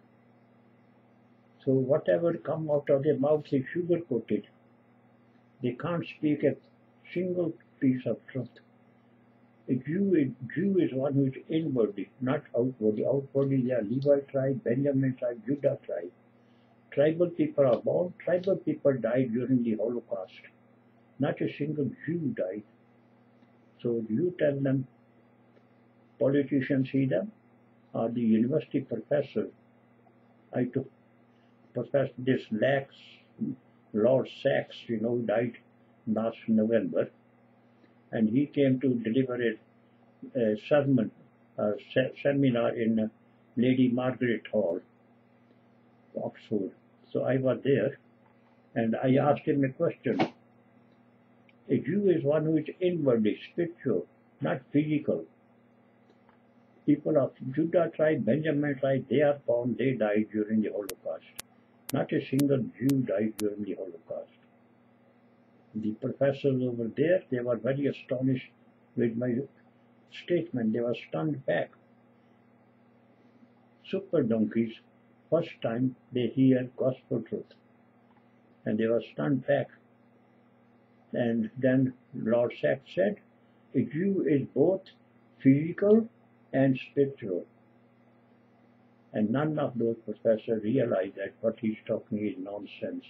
So whatever comes out of their mouth is sugar-coated. They can't speak a single piece of truth. A Jew is one who is inwardly, not outwardly. Outwardly they are Levi tribe, Benjamin tribe, Judah tribe. Tribal people are born. Tribal people died during the Holocaust. Not a single Jew died. So you tell them, politicians see them, or the university professor. I took Professor this Lord Sachs, died last November, and he came to deliver a sermon, seminar in Lady Margaret Hall, Oxford. So I was there, and I asked him a question. A Jew is one who is inwardly spiritual, not physical. People of Judah tribe, Benjamin tribe, they are born, they died during the Holocaust. Not a single Jew died during the Holocaust. The professors over there, they were very astonished with my statement. They were stunned back. Super donkeys, first time they hear gospel truth. And they were stunned back. And then Lord Sachs said, a Jew is both physical and spiritual. And none of those professors realize that what he's talking is nonsense.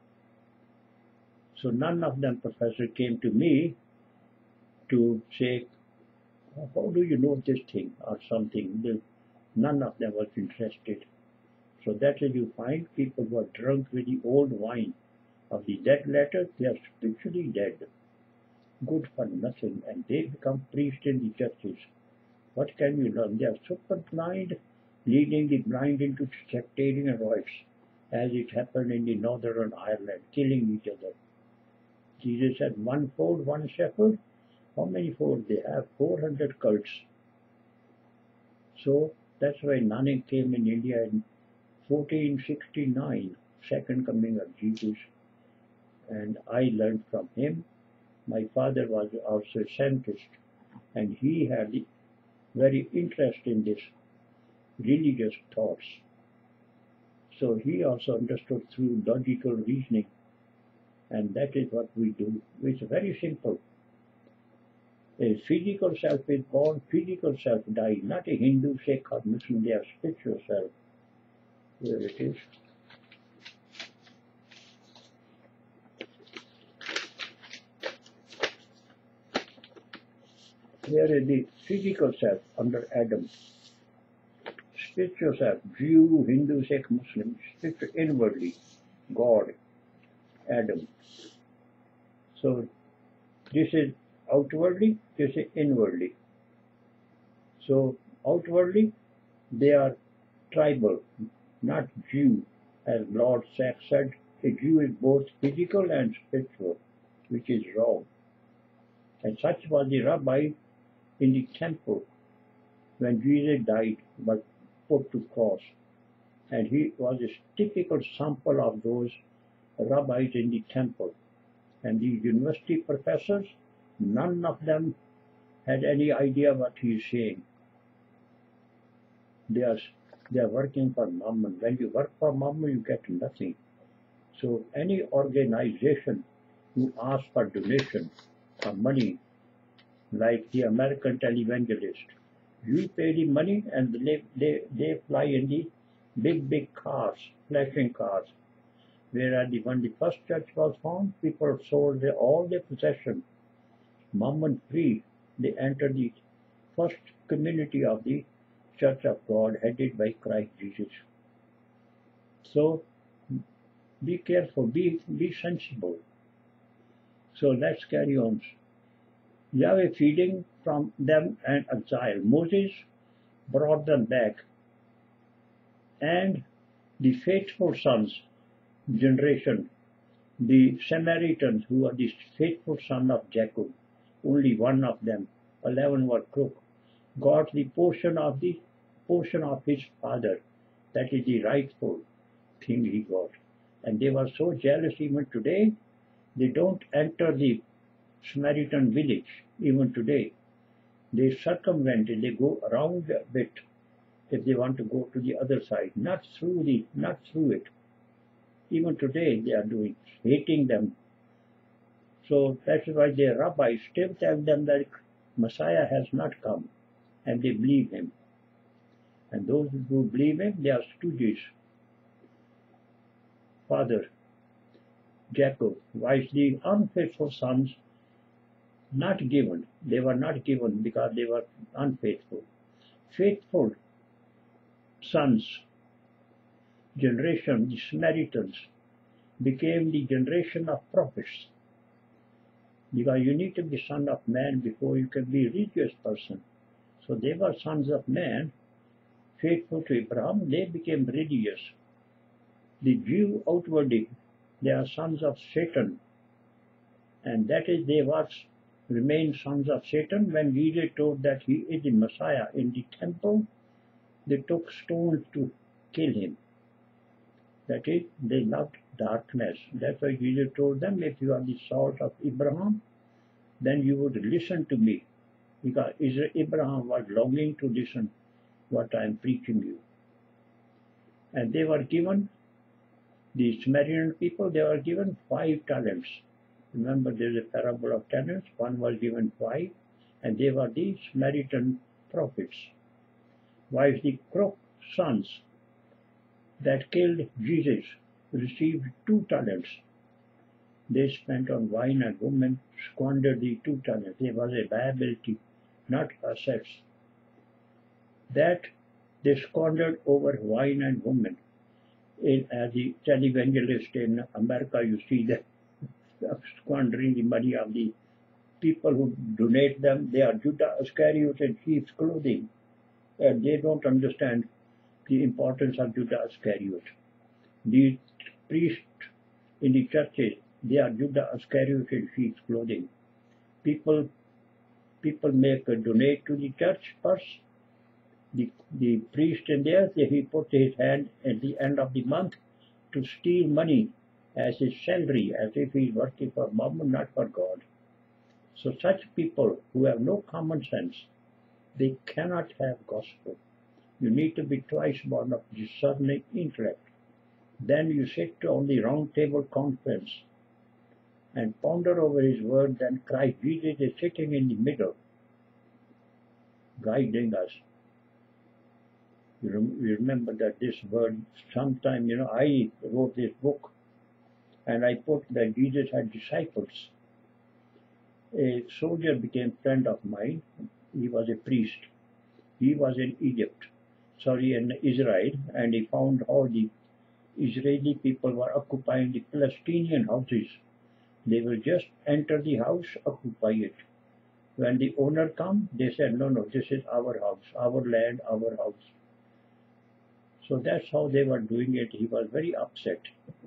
So none of them professors came to me to say, how do you know this thing or something? None of them was interested. So that is you find people who are drunk with the old wine of the dead letters, they are spiritually dead, good for nothing, and they become priests in the churches. What can you learn? They are super blind, leading the blind into sectarian rites, as it happened in the Northern Ireland, killing each other. Jesus said, one fold, one shepherd. How many folds they have? 400 cults. So that's why Nanak came in India in 1469, second coming of Jesus. And I learned from him. My father was also a scientist, and he had very interest in this religious thoughts. So he also understood through logical reasoning, and that is what we do. It's very simple. A physical self is born, physical self dies, not a Hindu, Sikh or Muslim, they are spiritual self. Here it is. Here is the physical self under Adam. Spiritual self, Jew, Hindu, Sikh, Muslim, spiritual inwardly, God, Adam. So this is outwardly, this is inwardly. So outwardly, they are tribal, not Jew. As Lord Sachs said, a Jew is both physical and spiritual, which is wrong. And such was the rabbi in the temple when Jesus died, was put to cross. And he was a typical sample of those rabbis in the temple. And the university professors, none of them had any idea what he is saying. They are working for Mammon. When you work for Mammon, you get nothing. So any organization who asks for donation or money, like the American televangelist, you pay the money and they fly in the big cars, flashing cars. Whereas when the first church was found, people sold all their possessions, Mammon free. They entered the first community of the Church of God, headed by Christ Jesus. So be careful, be sensible. So let's carry on. Yahweh feeding from them and exile. Moses brought them back, and the faithful sons generation, the Samaritans, who are the faithful son of Jacob, only one of them, 11 were crook, got the portion of his father. That is the rightful thing he got. And they were so jealous. Even today, they don't enter the Samaritan village. Even today, they circumvent it. They go around a bit if they want to go to the other side, not through it. Even today, they are hating them. So that's why their rabbis still tell them that Messiah has not come, and they believe him. And those who believe him, they are stooges. Father Jacob, why the unfaithful sons not given? They were not given because they were unfaithful. Faithful sons generation, the Samaritans, became the generation of prophets. Because you need to be son of man before you can be a religious person. So they were sons of man, faithful to Abraham. They became religious. The Jew outwardly, they are sons of Satan. And that is, they remain sons of Satan. When Jesus told that he is the Messiah in the temple, they took stones to kill him. That is, they loved darkness. That's why Jesus told them, if you are the salt of Abraham, then you would listen to me. Because Abraham was longing to listen what I am preaching you. And they were given, the Samaritan people, they were given 5 talents. Remember, there is a parable of talents. One was given 5, and they were the Samaritan prophets. While the crook sons that killed Jesus received 2 talents. They spent on wine and women, squandered the 2 talents. There was a liability, not assets. That they squandered over wine and women. As the televangelist in America, you see that squandering the money of the people who donate them. They are Judah Iscariot in sheep's clothing, and they don't understand the importance of Judah Iscariot. These priests in the churches, they are Judah Iscariot in sheep's clothing. People make a donate to the church purse. The priest in there, he put his hand at the end of the month to steal money as his salary, as if he's working for Mammon, not for God. So such people who have no common sense, they cannot have gospel. You need to be twice born of discerning intellect. Then you sit on the round table conference and ponder over his word. Then Christ Jesus is sitting in the middle, guiding us. You remember that this word, sometime, I wrote this book and I put that Jesus had disciples. A soldier became a friend of mine. He was a priest. He was in in Israel, and he found how the Israeli people were occupying the Palestinian houses. They will just enter the house, occupy it. When the owner come, they said, no, this is our house, our land, our house. So that's how they were doing it. He was very upset.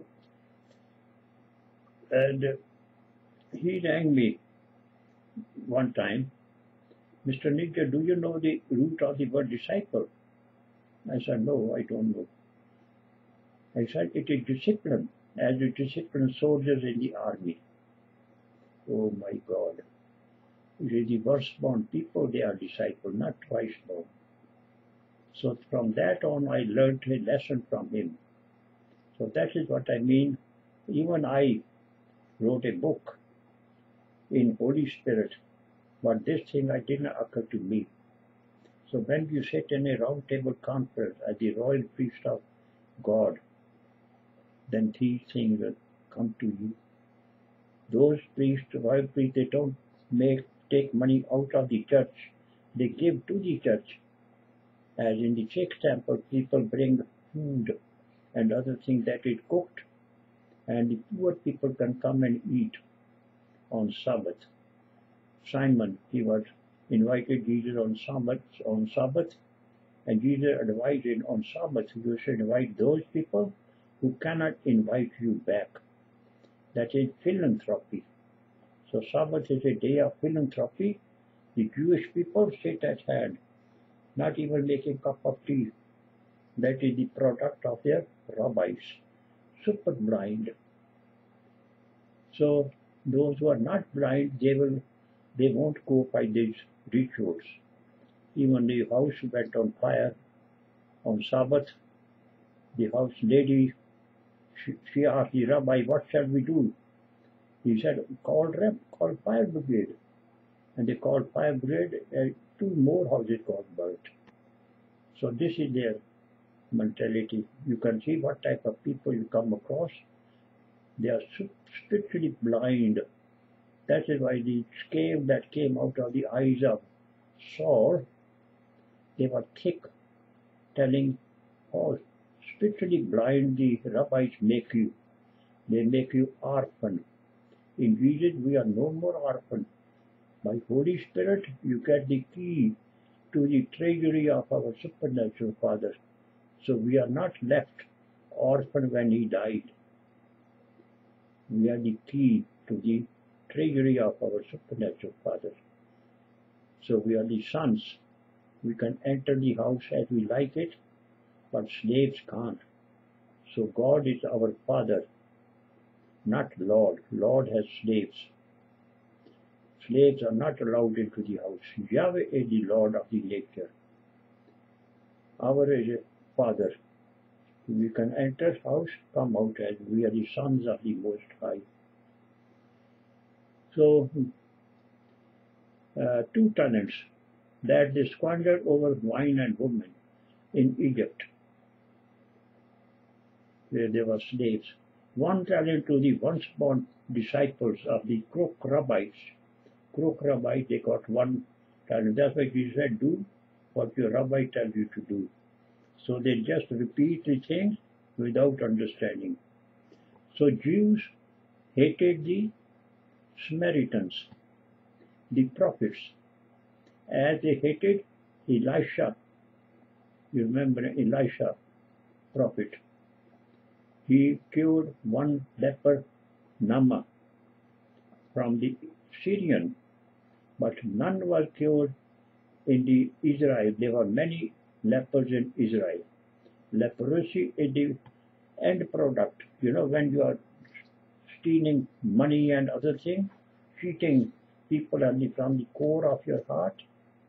And he rang me one time, Mr. Nidja, do you know the root of the word disciple? I said, no, I don't know. I said, it is discipline, as you discipline soldiers in the army. Oh my God. The worst born people, they are disciples, not twice born. So from that on, I learned a lesson from him. So that is what I mean. Even I wrote a book in Holy Spirit, but this thing did not occur to me. So when you sit in a round table conference as the royal priest of God, then these things will come to you. Those priests, royal priests, they don't take money out of the church. They give to the church. As in the Sikh temple, people bring food and other things that is cooked, and the poor people can come and eat on Sabbath. Simon, he was invited Jesus on Sabbath, and Jesus advised him on Sabbath, you should invite those people who cannot invite you back. That is philanthropy. So Sabbath is a day of philanthropy. The Jewish people sit at hand, not even making a cup of tea. That is the product of their rabbis, super blind. So those who are not blind, they won't go by these rituals. Even the house went on fire on Sabbath. The house lady, she asked the rabbi, what shall we do? He said, call fire brigade. And they called fire brigade, 2 more houses got burnt. So this is their mentality. You can see what type of people you come across. They are spiritually blind. That is why the scale that came out of the eyes of Saul, they were thick, telling, oh, spiritually blind the rabbis make you. They make you orphan. In Jesus, we are no more orphan. By Holy Spirit, you get the key to the treasury of our supernatural Father. So we are not left orphan when he died. We are the key to the treasury of our supernatural Father. So we are the sons. We can enter the house as we like it, but slaves can't. So God is our Father, not Lord. Lord has slaves. Slaves are not allowed into the house. Yahweh is the Lord of the nature. Our is a Father. We can enter house, come out as we are the sons of the Most High. So, 2 talents that they squandered over wine and women in Egypt, where they were slaves. 1 talent to the once born disciples of the crook rabbis. Crook rabbis, they got 1 talent. That's why Jesus said, do what your rabbi tells you to do. So they just repeat the things without understanding. So Jews hated the Samaritans, the prophets, as they hated Elisha. You remember Elisha, prophet. He cured 1 leper, Nama, from the Syrian, but none was cured in the Israel. There were many lepers in Israel. Leprosy is the end product. You know, when you are stealing money and other things, cheating people from the core of your heart,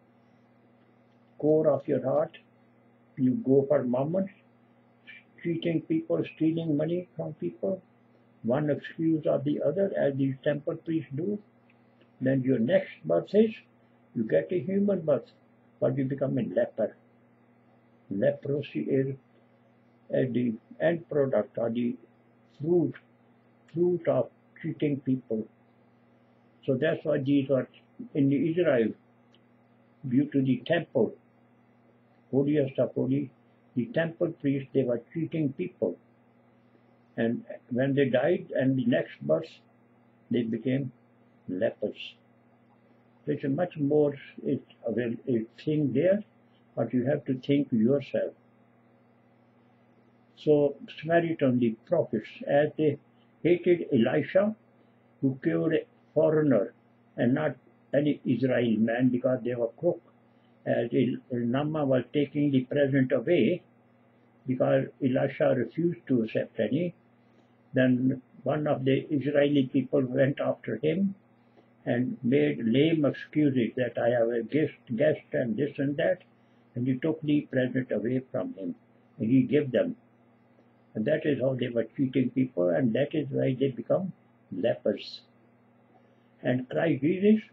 you go for mammon, cheating people, stealing money from people, one excuse or the other, as these temple priests do. Then your next birth is, you get a human birth, but you become a leper. Leprosy is the end product or the fruit of cheating people. So that's why these were in Israel, due to the temple, Holiest of Holy, the temple priests, they were cheating people. And when they died and the next birth, they became lepers. There's a much more a thing there, but you have to think yourself. So Samaritan, the prophets, as they hated Elisha, who killed a foreigner and not any Israel man because they were crook, as Nama was taking the present away because Elisha refused to accept any. Then one of the Israeli people went after him and made lame excuses that I have a guest and this and that, and he took the present away from him, and he gave them. And that is how they were treating people, and that is why they become lepers. And Christ Jesus,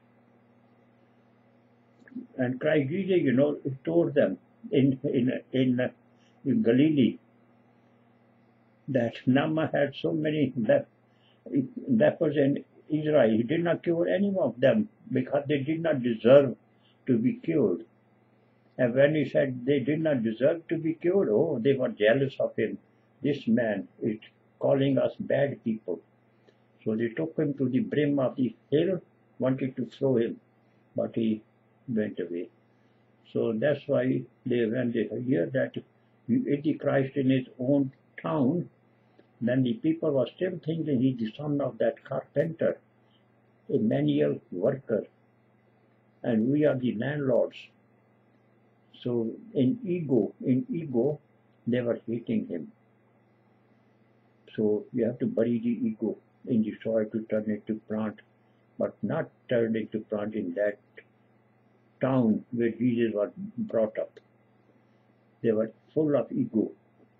told them in Galilee that Nama had so many lepers in Israel. He did not cure any of them because they did not deserve to be cured. And when he said they did not deserve to be cured, oh, they were jealous of him. This man is calling us bad people. So they took him to the brim of the hill, wanted to throw him, but he went away. So that's why when they hear that Antichrist in his own town, then the people were still thinking he's the son of that carpenter, a manual worker, and we are the landlords. So in ego, they were hating him. So you have to bury the ego in the soil to turn it to plant, but not turn it to plant in that town where Jesus was brought up. They were full of ego.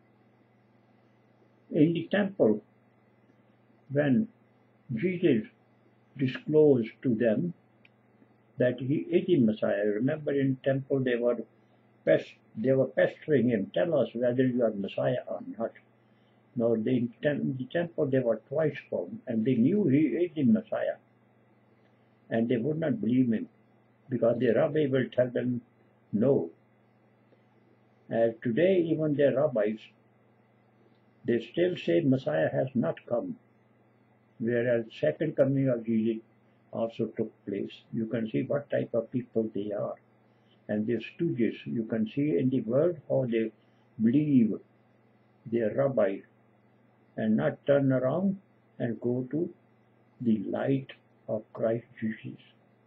In the temple, when Jesus disclosed to them that he is the Messiah, remember in temple they were pestering him, tell us whether you are Messiah or not. Now in the temple they were twice found, and they knew he is the Messiah, and they would not believe him because the rabbi will tell them no. As today even their rabbis, they still say Messiah has not come, whereas second coming of Jesus also took place. You can see what type of people they are. And they're stooges. You can see in the world how they believe their rabbi and not turn around and go to the light of Christ Jesus.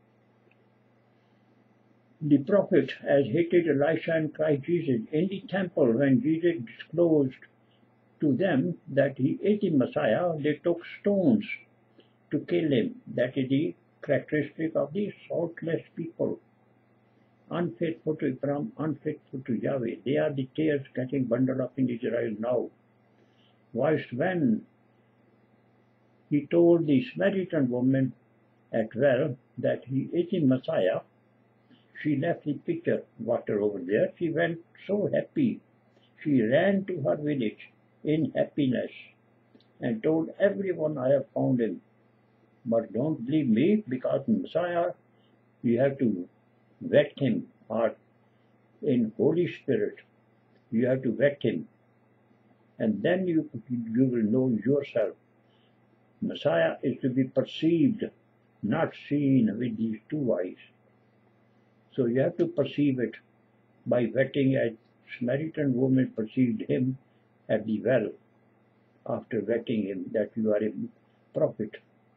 The prophet has hated Elisha and Christ Jesus. In the temple, when Jesus disclosed to them that he is the Messiah, they took stones to kill him. That is the characteristic of the saltless people. Unfaithful to Abram, unfaithful to Yahweh. They are the tares getting bundled up in Israel now. Whilst when he told the Samaritan woman at well that he is the Messiah, she left the pitcher water over there. She went so happy. She ran to her village in happiness and told everyone, I have found him. But don't believe me, because Messiah, you have to wet him, or in Holy Spirit, you have to wet him. And then you will know yourself. Messiah is to be perceived, not seen with these two eyes. So you have to perceive it by wetting, as Samaritan woman perceived him at the well after wetting him, that you are a prophet.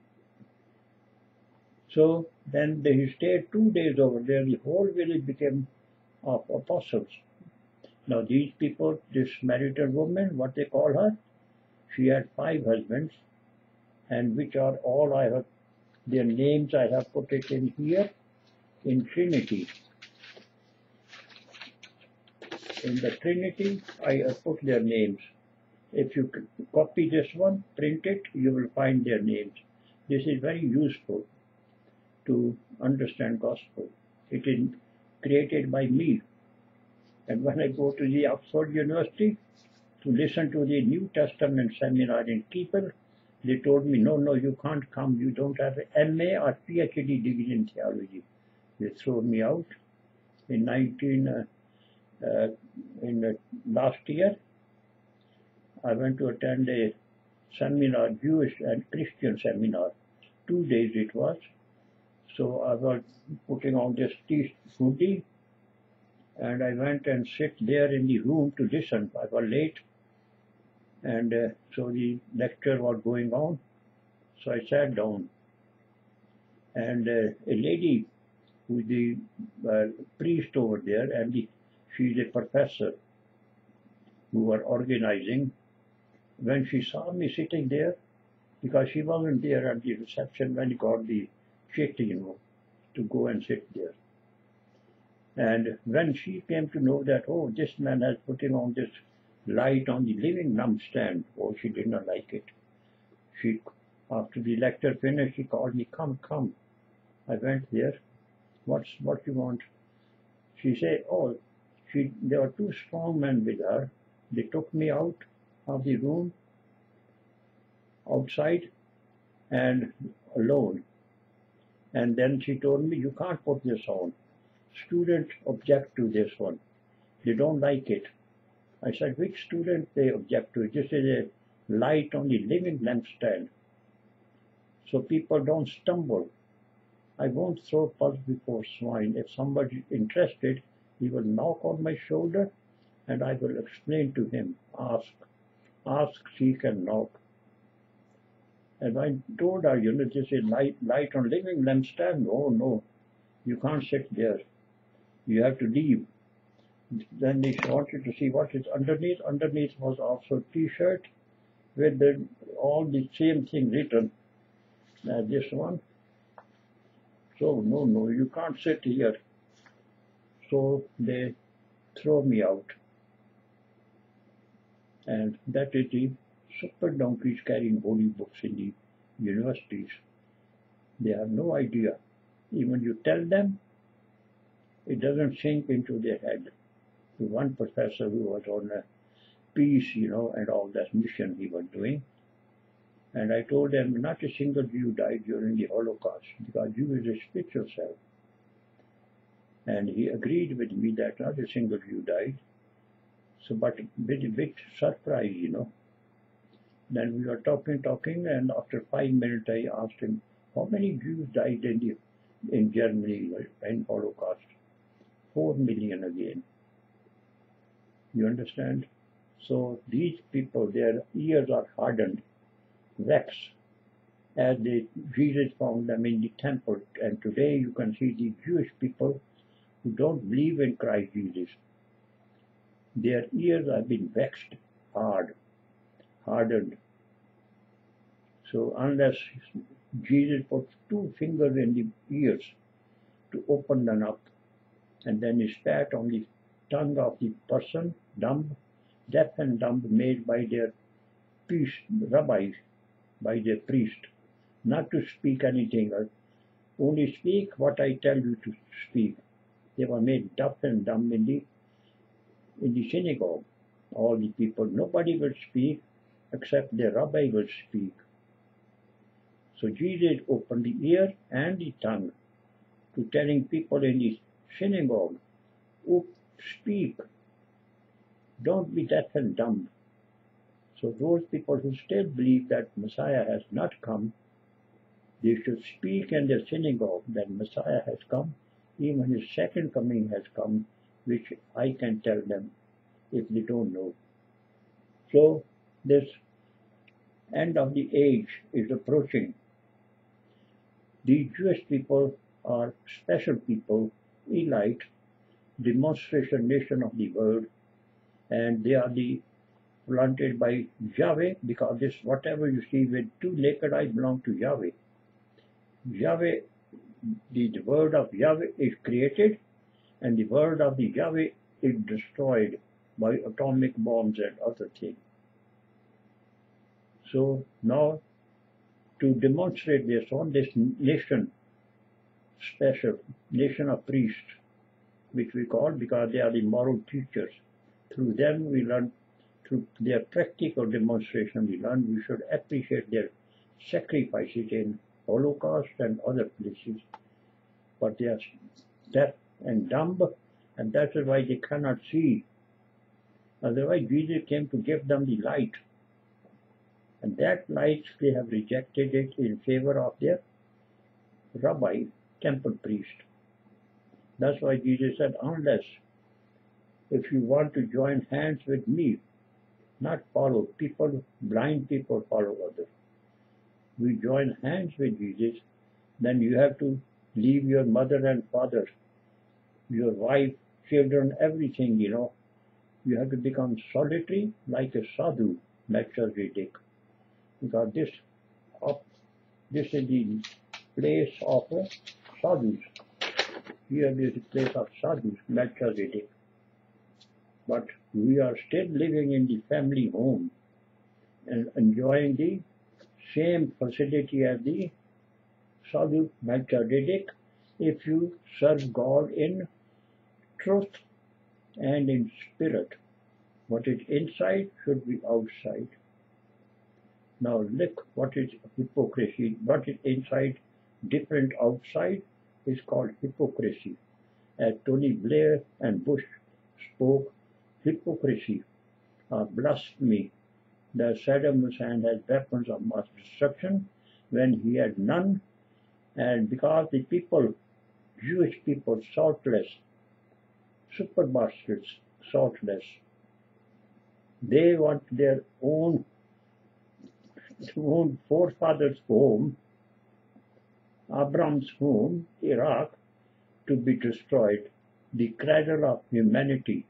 So then he stayed 2 days over there. The whole village became of apostles. Now these people, this Samaritan woman, what they call her, she had 5 husbands, and which are all I have, their names I have put it in here, in Trinity. In the Trinity, I have put their names. If you copy this one, print it, you will find their names. This is very useful to understand gospel. It is created by me. And when I go to the Oxford University to listen to the New Testament seminar in Keeper, they told me, no, you can't come. You don't have an MA or PhD degree in theology. They threw me out. In last year, I went to attend a seminar, Jewish and Christian seminar. 2 days it was. So I was putting on this hoodie, and I went and sit there in the room to listen. I was late, and so the lecture was going on. So I sat down, and a lady who is the priest over there, and she's a professor who were organizing. When she saw me sitting there, because she wasn't there at the reception when he got the Jatt, to go and sit there. And when she came to know that, oh, this man has putting on this light on the living lampstand, oh, she did not like it. She, after the lecture finished, she called me, come, come. I went there. What you want? She said, oh, there were two strong men with her. They took me out of the room, outside, and alone. And then she told me, you can't put this on. Students object to this one. They don't like it. I said, which student they object to it? This is a light on the living lampstand. So people don't stumble. I won't throw pearls before swine. If somebody is interested, he will knock on my shoulder and I will explain to him. Ask, seek and knock. And I told her, this is light on living lampstand. Oh no, you can't sit there. You have to leave. Then they wanted to see what is underneath. Underneath was also a t-shirt with all the same thing written as this one. So no, you can't sit here. So they throw me out. And that is the super donkeys carrying holy books in the universities. They have no idea. Even you tell them, it doesn't sink into their head. The one professor who was on a peace, and all that mission he was doing. And I told them, not a single Jew died during the Holocaust, because Jew is a spiritual self. And he agreed with me that not a single Jew died. So, but with a big surprise, Then we were talking, and after 5 minutes I asked him, how many Jews died in Germany in Holocaust? 4 million again. You understand? So these people, their ears are hardened, vexed, as Jesus found them in the temple. And today you can see the Jewish people who don't believe in Christ Jesus. Their ears have been vexed, hardened. So unless Jesus puts 2 fingers in the ears to open them up, and then he spat on the tongue of the person, deaf and dumb, made by their rabbis, by their priest, not to speak anything else, only speak what I tell you to speak. They were made deaf and dumb in the synagogue. All the people, nobody will speak except the rabbi will speak. So Jesus opened the ear and the tongue to telling people in the synagogue, oh, speak, don't be deaf and dumb. So those people who still believe that Messiah has not come, they should speak in their synagogue that Messiah has come, even his second coming has come, which I can tell them if they don't know. So this end of the age is approaching. The Jewish people are special people, elite, demonstration nation of the world, and they are planted by Yahweh, because this whatever you see with 2 naked eyes belong to Yahweh. Yahweh, the word of Yahweh is created, and the word of the Yahweh is destroyed by atomic bombs and other things. So now, to demonstrate this on this nation, special nation of priests, which we call, because they are the moral teachers. Through them we learn, through their practical demonstration we learn, we should appreciate their sacrifices in Holocaust and other places. But they are deaf and dumb, and that is why they cannot see. Otherwise Jesus came to give them the light. And that light they have rejected it in favor of their rabbi, temple priest. That's why Jesus said, unless if you want to join hands with me, not follow people, blind people follow others. We join hands with Jesus, then you have to leave your mother and father, your wife, children, everything, You have to become solitary like a sadhu, lecture we take. Because this is the place of sadhus. Here is the place of sadhus, Melchizedek. But we are still living in the family home and enjoying the same facility as the sadhu Melchizedek if you serve God in truth and in spirit. What is inside should be outside. Now look, what is hypocrisy? What is inside, different outside, is called hypocrisy. As Tony Blair and Bush spoke, hypocrisy, blasphemy, that Saddam Hussein has weapons of mass destruction when he had none, and because the people, Jewish people, saltless, super bastards, saltless, they want their own forefathers' home, Abram's home, Iraq, to be destroyed. The cradle of humanity,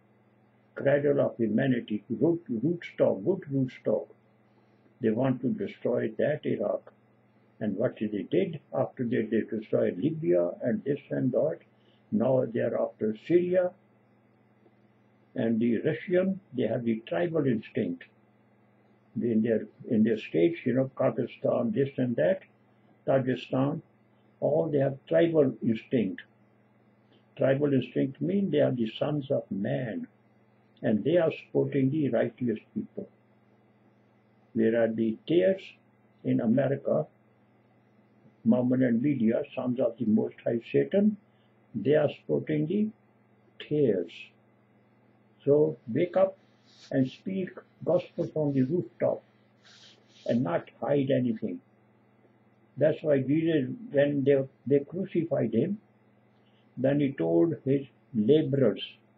root stock, good root stock. They want to destroy that Iraq. And what they did after they destroyed Libya and this and that, now they are after Syria. And the Russian, they have the tribal instinct. In their states, Pakistan, this and that, Tajikistan, all they have tribal instinct. Tribal instinct means they are the sons of man, and they are supporting the righteous people. Where are the tares in America, Mohammedan media, sons of the Most High Satan, they are supporting the tares. So wake up and speak gospel from the rooftop and not hide anything. That's why Jesus, when they crucified him, then he told his laborers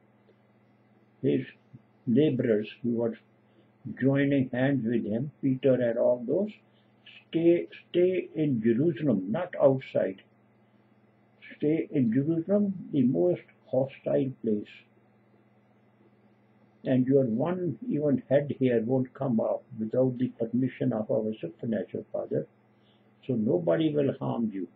who were joining hands with him, Peter and all those, stay in Jerusalem, not outside. Stay in Jerusalem, the most hostile place. And your one even head hair won't come off without the permission of our supernatural Father. So nobody will harm you.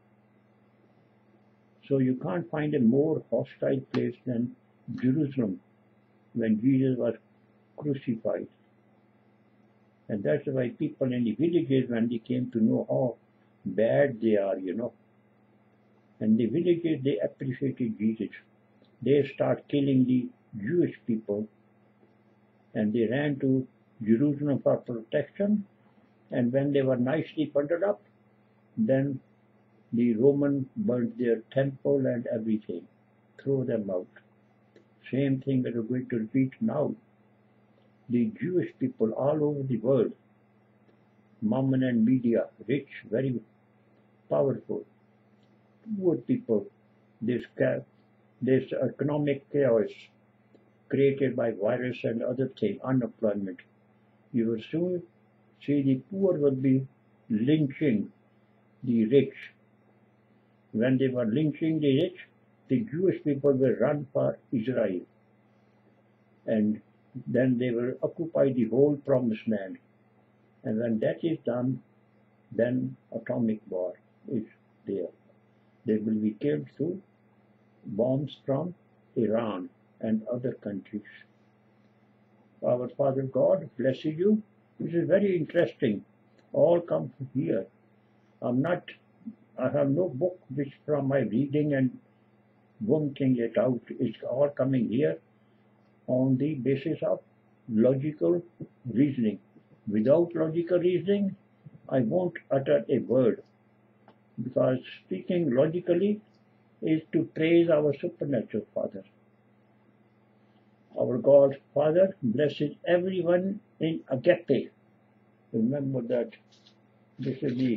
So you can't find a more hostile place than Jerusalem when Jesus was crucified. And that's why people in the villages, when they came to know how bad they are, and the villages, they appreciated Jesus. They start killing the Jewish people, and they ran to Jerusalem for protection. And when they were nicely bundled up, then the Roman burnt their temple and everything, throw them out. Same thing that we're going to repeat now. The Jewish people all over the world, Mohammedan media, rich, very powerful, poor people, this economic chaos created by virus and other things, unemployment. You will soon see the poor will be lynching the rich. When they were lynching the rich, the Jewish people will run for Israel. And then they will occupy the whole promised land. And when that is done, then atomic war is there. They will be killed through bombs from Iran and other countries. Our Father God bless you. This is very interesting. All come from here. I have no book which from my reading and working it out. It's all coming here on the basis of logical reasoning. Without logical reasoning, I won't utter a word, because speaking logically is to praise our supernatural Father. Our God Father blesses everyone in agape. Remember that this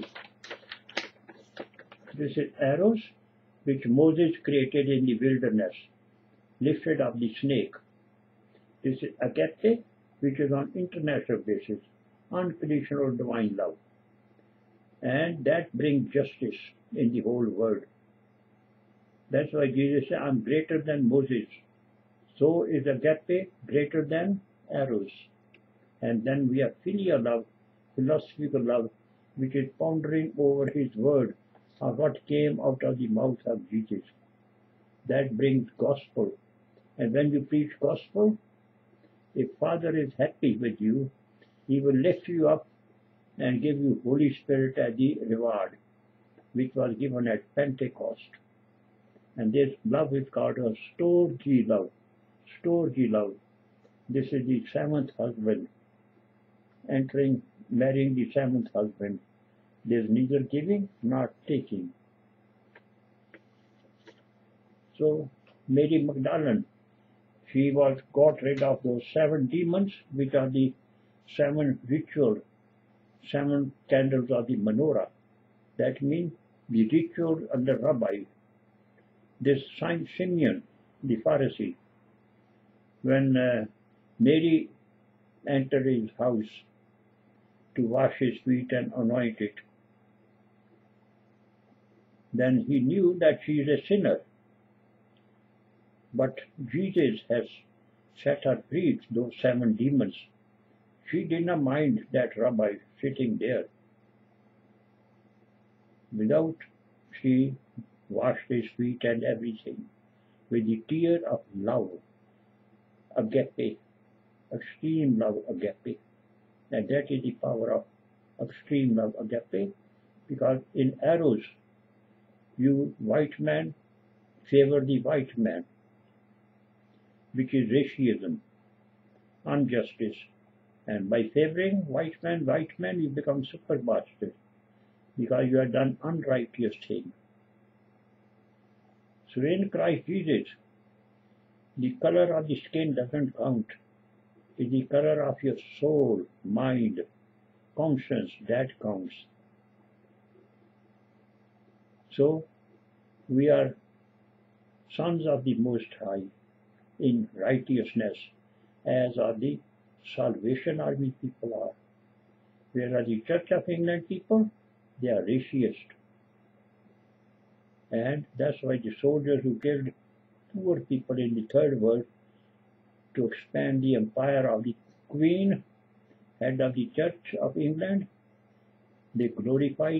is arrows which Moses created in the wilderness, lifted up the snake. This is agape, which is on international basis, unconditional divine love. And that brings justice in the whole world. That's why Jesus said, I'm greater than Moses. So is agape greater than arrows. And then we have filial love, philosophical love, which is pondering over His Word of what came out of the mouth of Jesus. That brings gospel. And when you preach gospel, if Father is happy with you, He will lift you up and give you Holy Spirit as the reward, which was given at Pentecost. And this love is called a storge love. Storge love. This is the seventh husband marrying the seventh husband. There's neither giving nor taking. So Mary Magdalene, she got rid of those 7 demons, which are the 7 ritual, 7 candles of the menorah. That means the ritual of the rabbi. This Saint Simeon, the Pharisee, when Mary entered his house to wash his feet and anoint it, then he knew that she is a sinner. But Jesus has set her free, those 7 demons. She did not mind that rabbi sitting there. Without, she washed his feet and everything with the tear of love, agape, extreme love, agape. And that is the power of extreme love, agape, because in arrows, you white man favor the white man, which is racism, injustice. And by favoring white man, you become super bastard, because you have done unrighteous thing. So in Christ Jesus, the color of the skin doesn't count. It's the color of your soul, mind, conscience that counts. So we are sons of the Most High in righteousness, as are the Salvation Army people are. Whereas the Church of England people, they are racist. And that's why the soldiers who killed poor people in the third world to expand the empire of the Queen, head of the Church of England, they glorify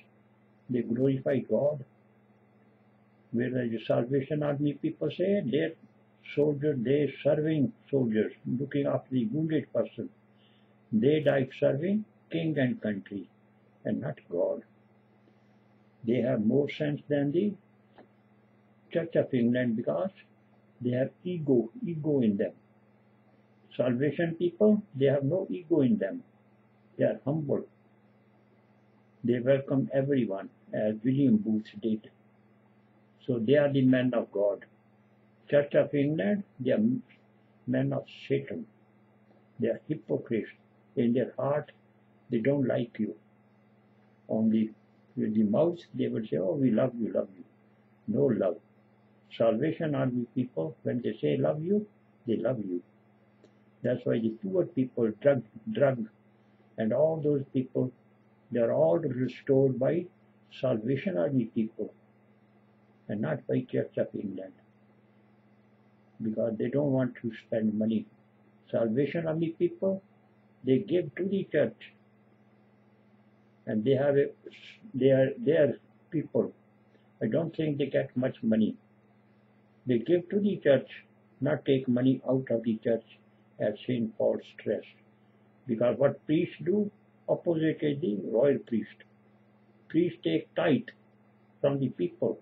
God. Whereas the Salvation Army people say they're soldiers, they're serving soldiers, looking after the wounded person. They died serving king and country and not God. They have more sense than the Church of England because they have ego in them. Salvation people, they have no ego in them. They are humble. They welcome everyone, as William Booth did. So they are the men of God. Church of England, they are men of Satan. They are hypocrites. In their heart, they don't like you. Only with the mouth, they will say, oh, we love you, love you. No love. Salvation Army people, when they say love you, they love you. That's why the poor people, drug, and all those people, they are all restored by Salvation Army people and not by Church of England, because they don't want to spend money. Salvation Army people, they give to the church, and they are people. I don't think they get much money. They give to the church, not take money out of the church, as St. Paul stressed. Because what priests do, opposite is the royal priest. Priests take tithe from the people,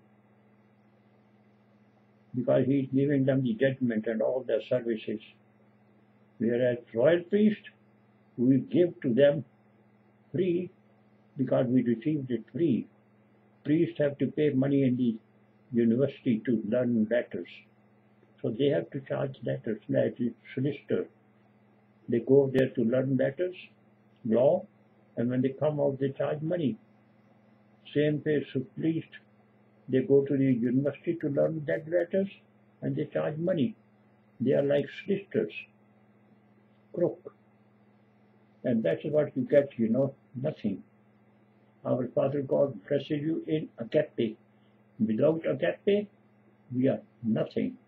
because he is giving them the judgment and all their services. Whereas royal priest, we give to them free because we received it free. Priests have to pay money in the university to learn letters. So they have to charge letters, like the solicitor. They go there to learn letters, law, and when they come out, they charge money. Same way, so priest, they go to the university to learn that letters, and they charge money. They are like solicitors, crook. And that's what you get, nothing. Our Father God blesses you in agape. Without agape, we are nothing.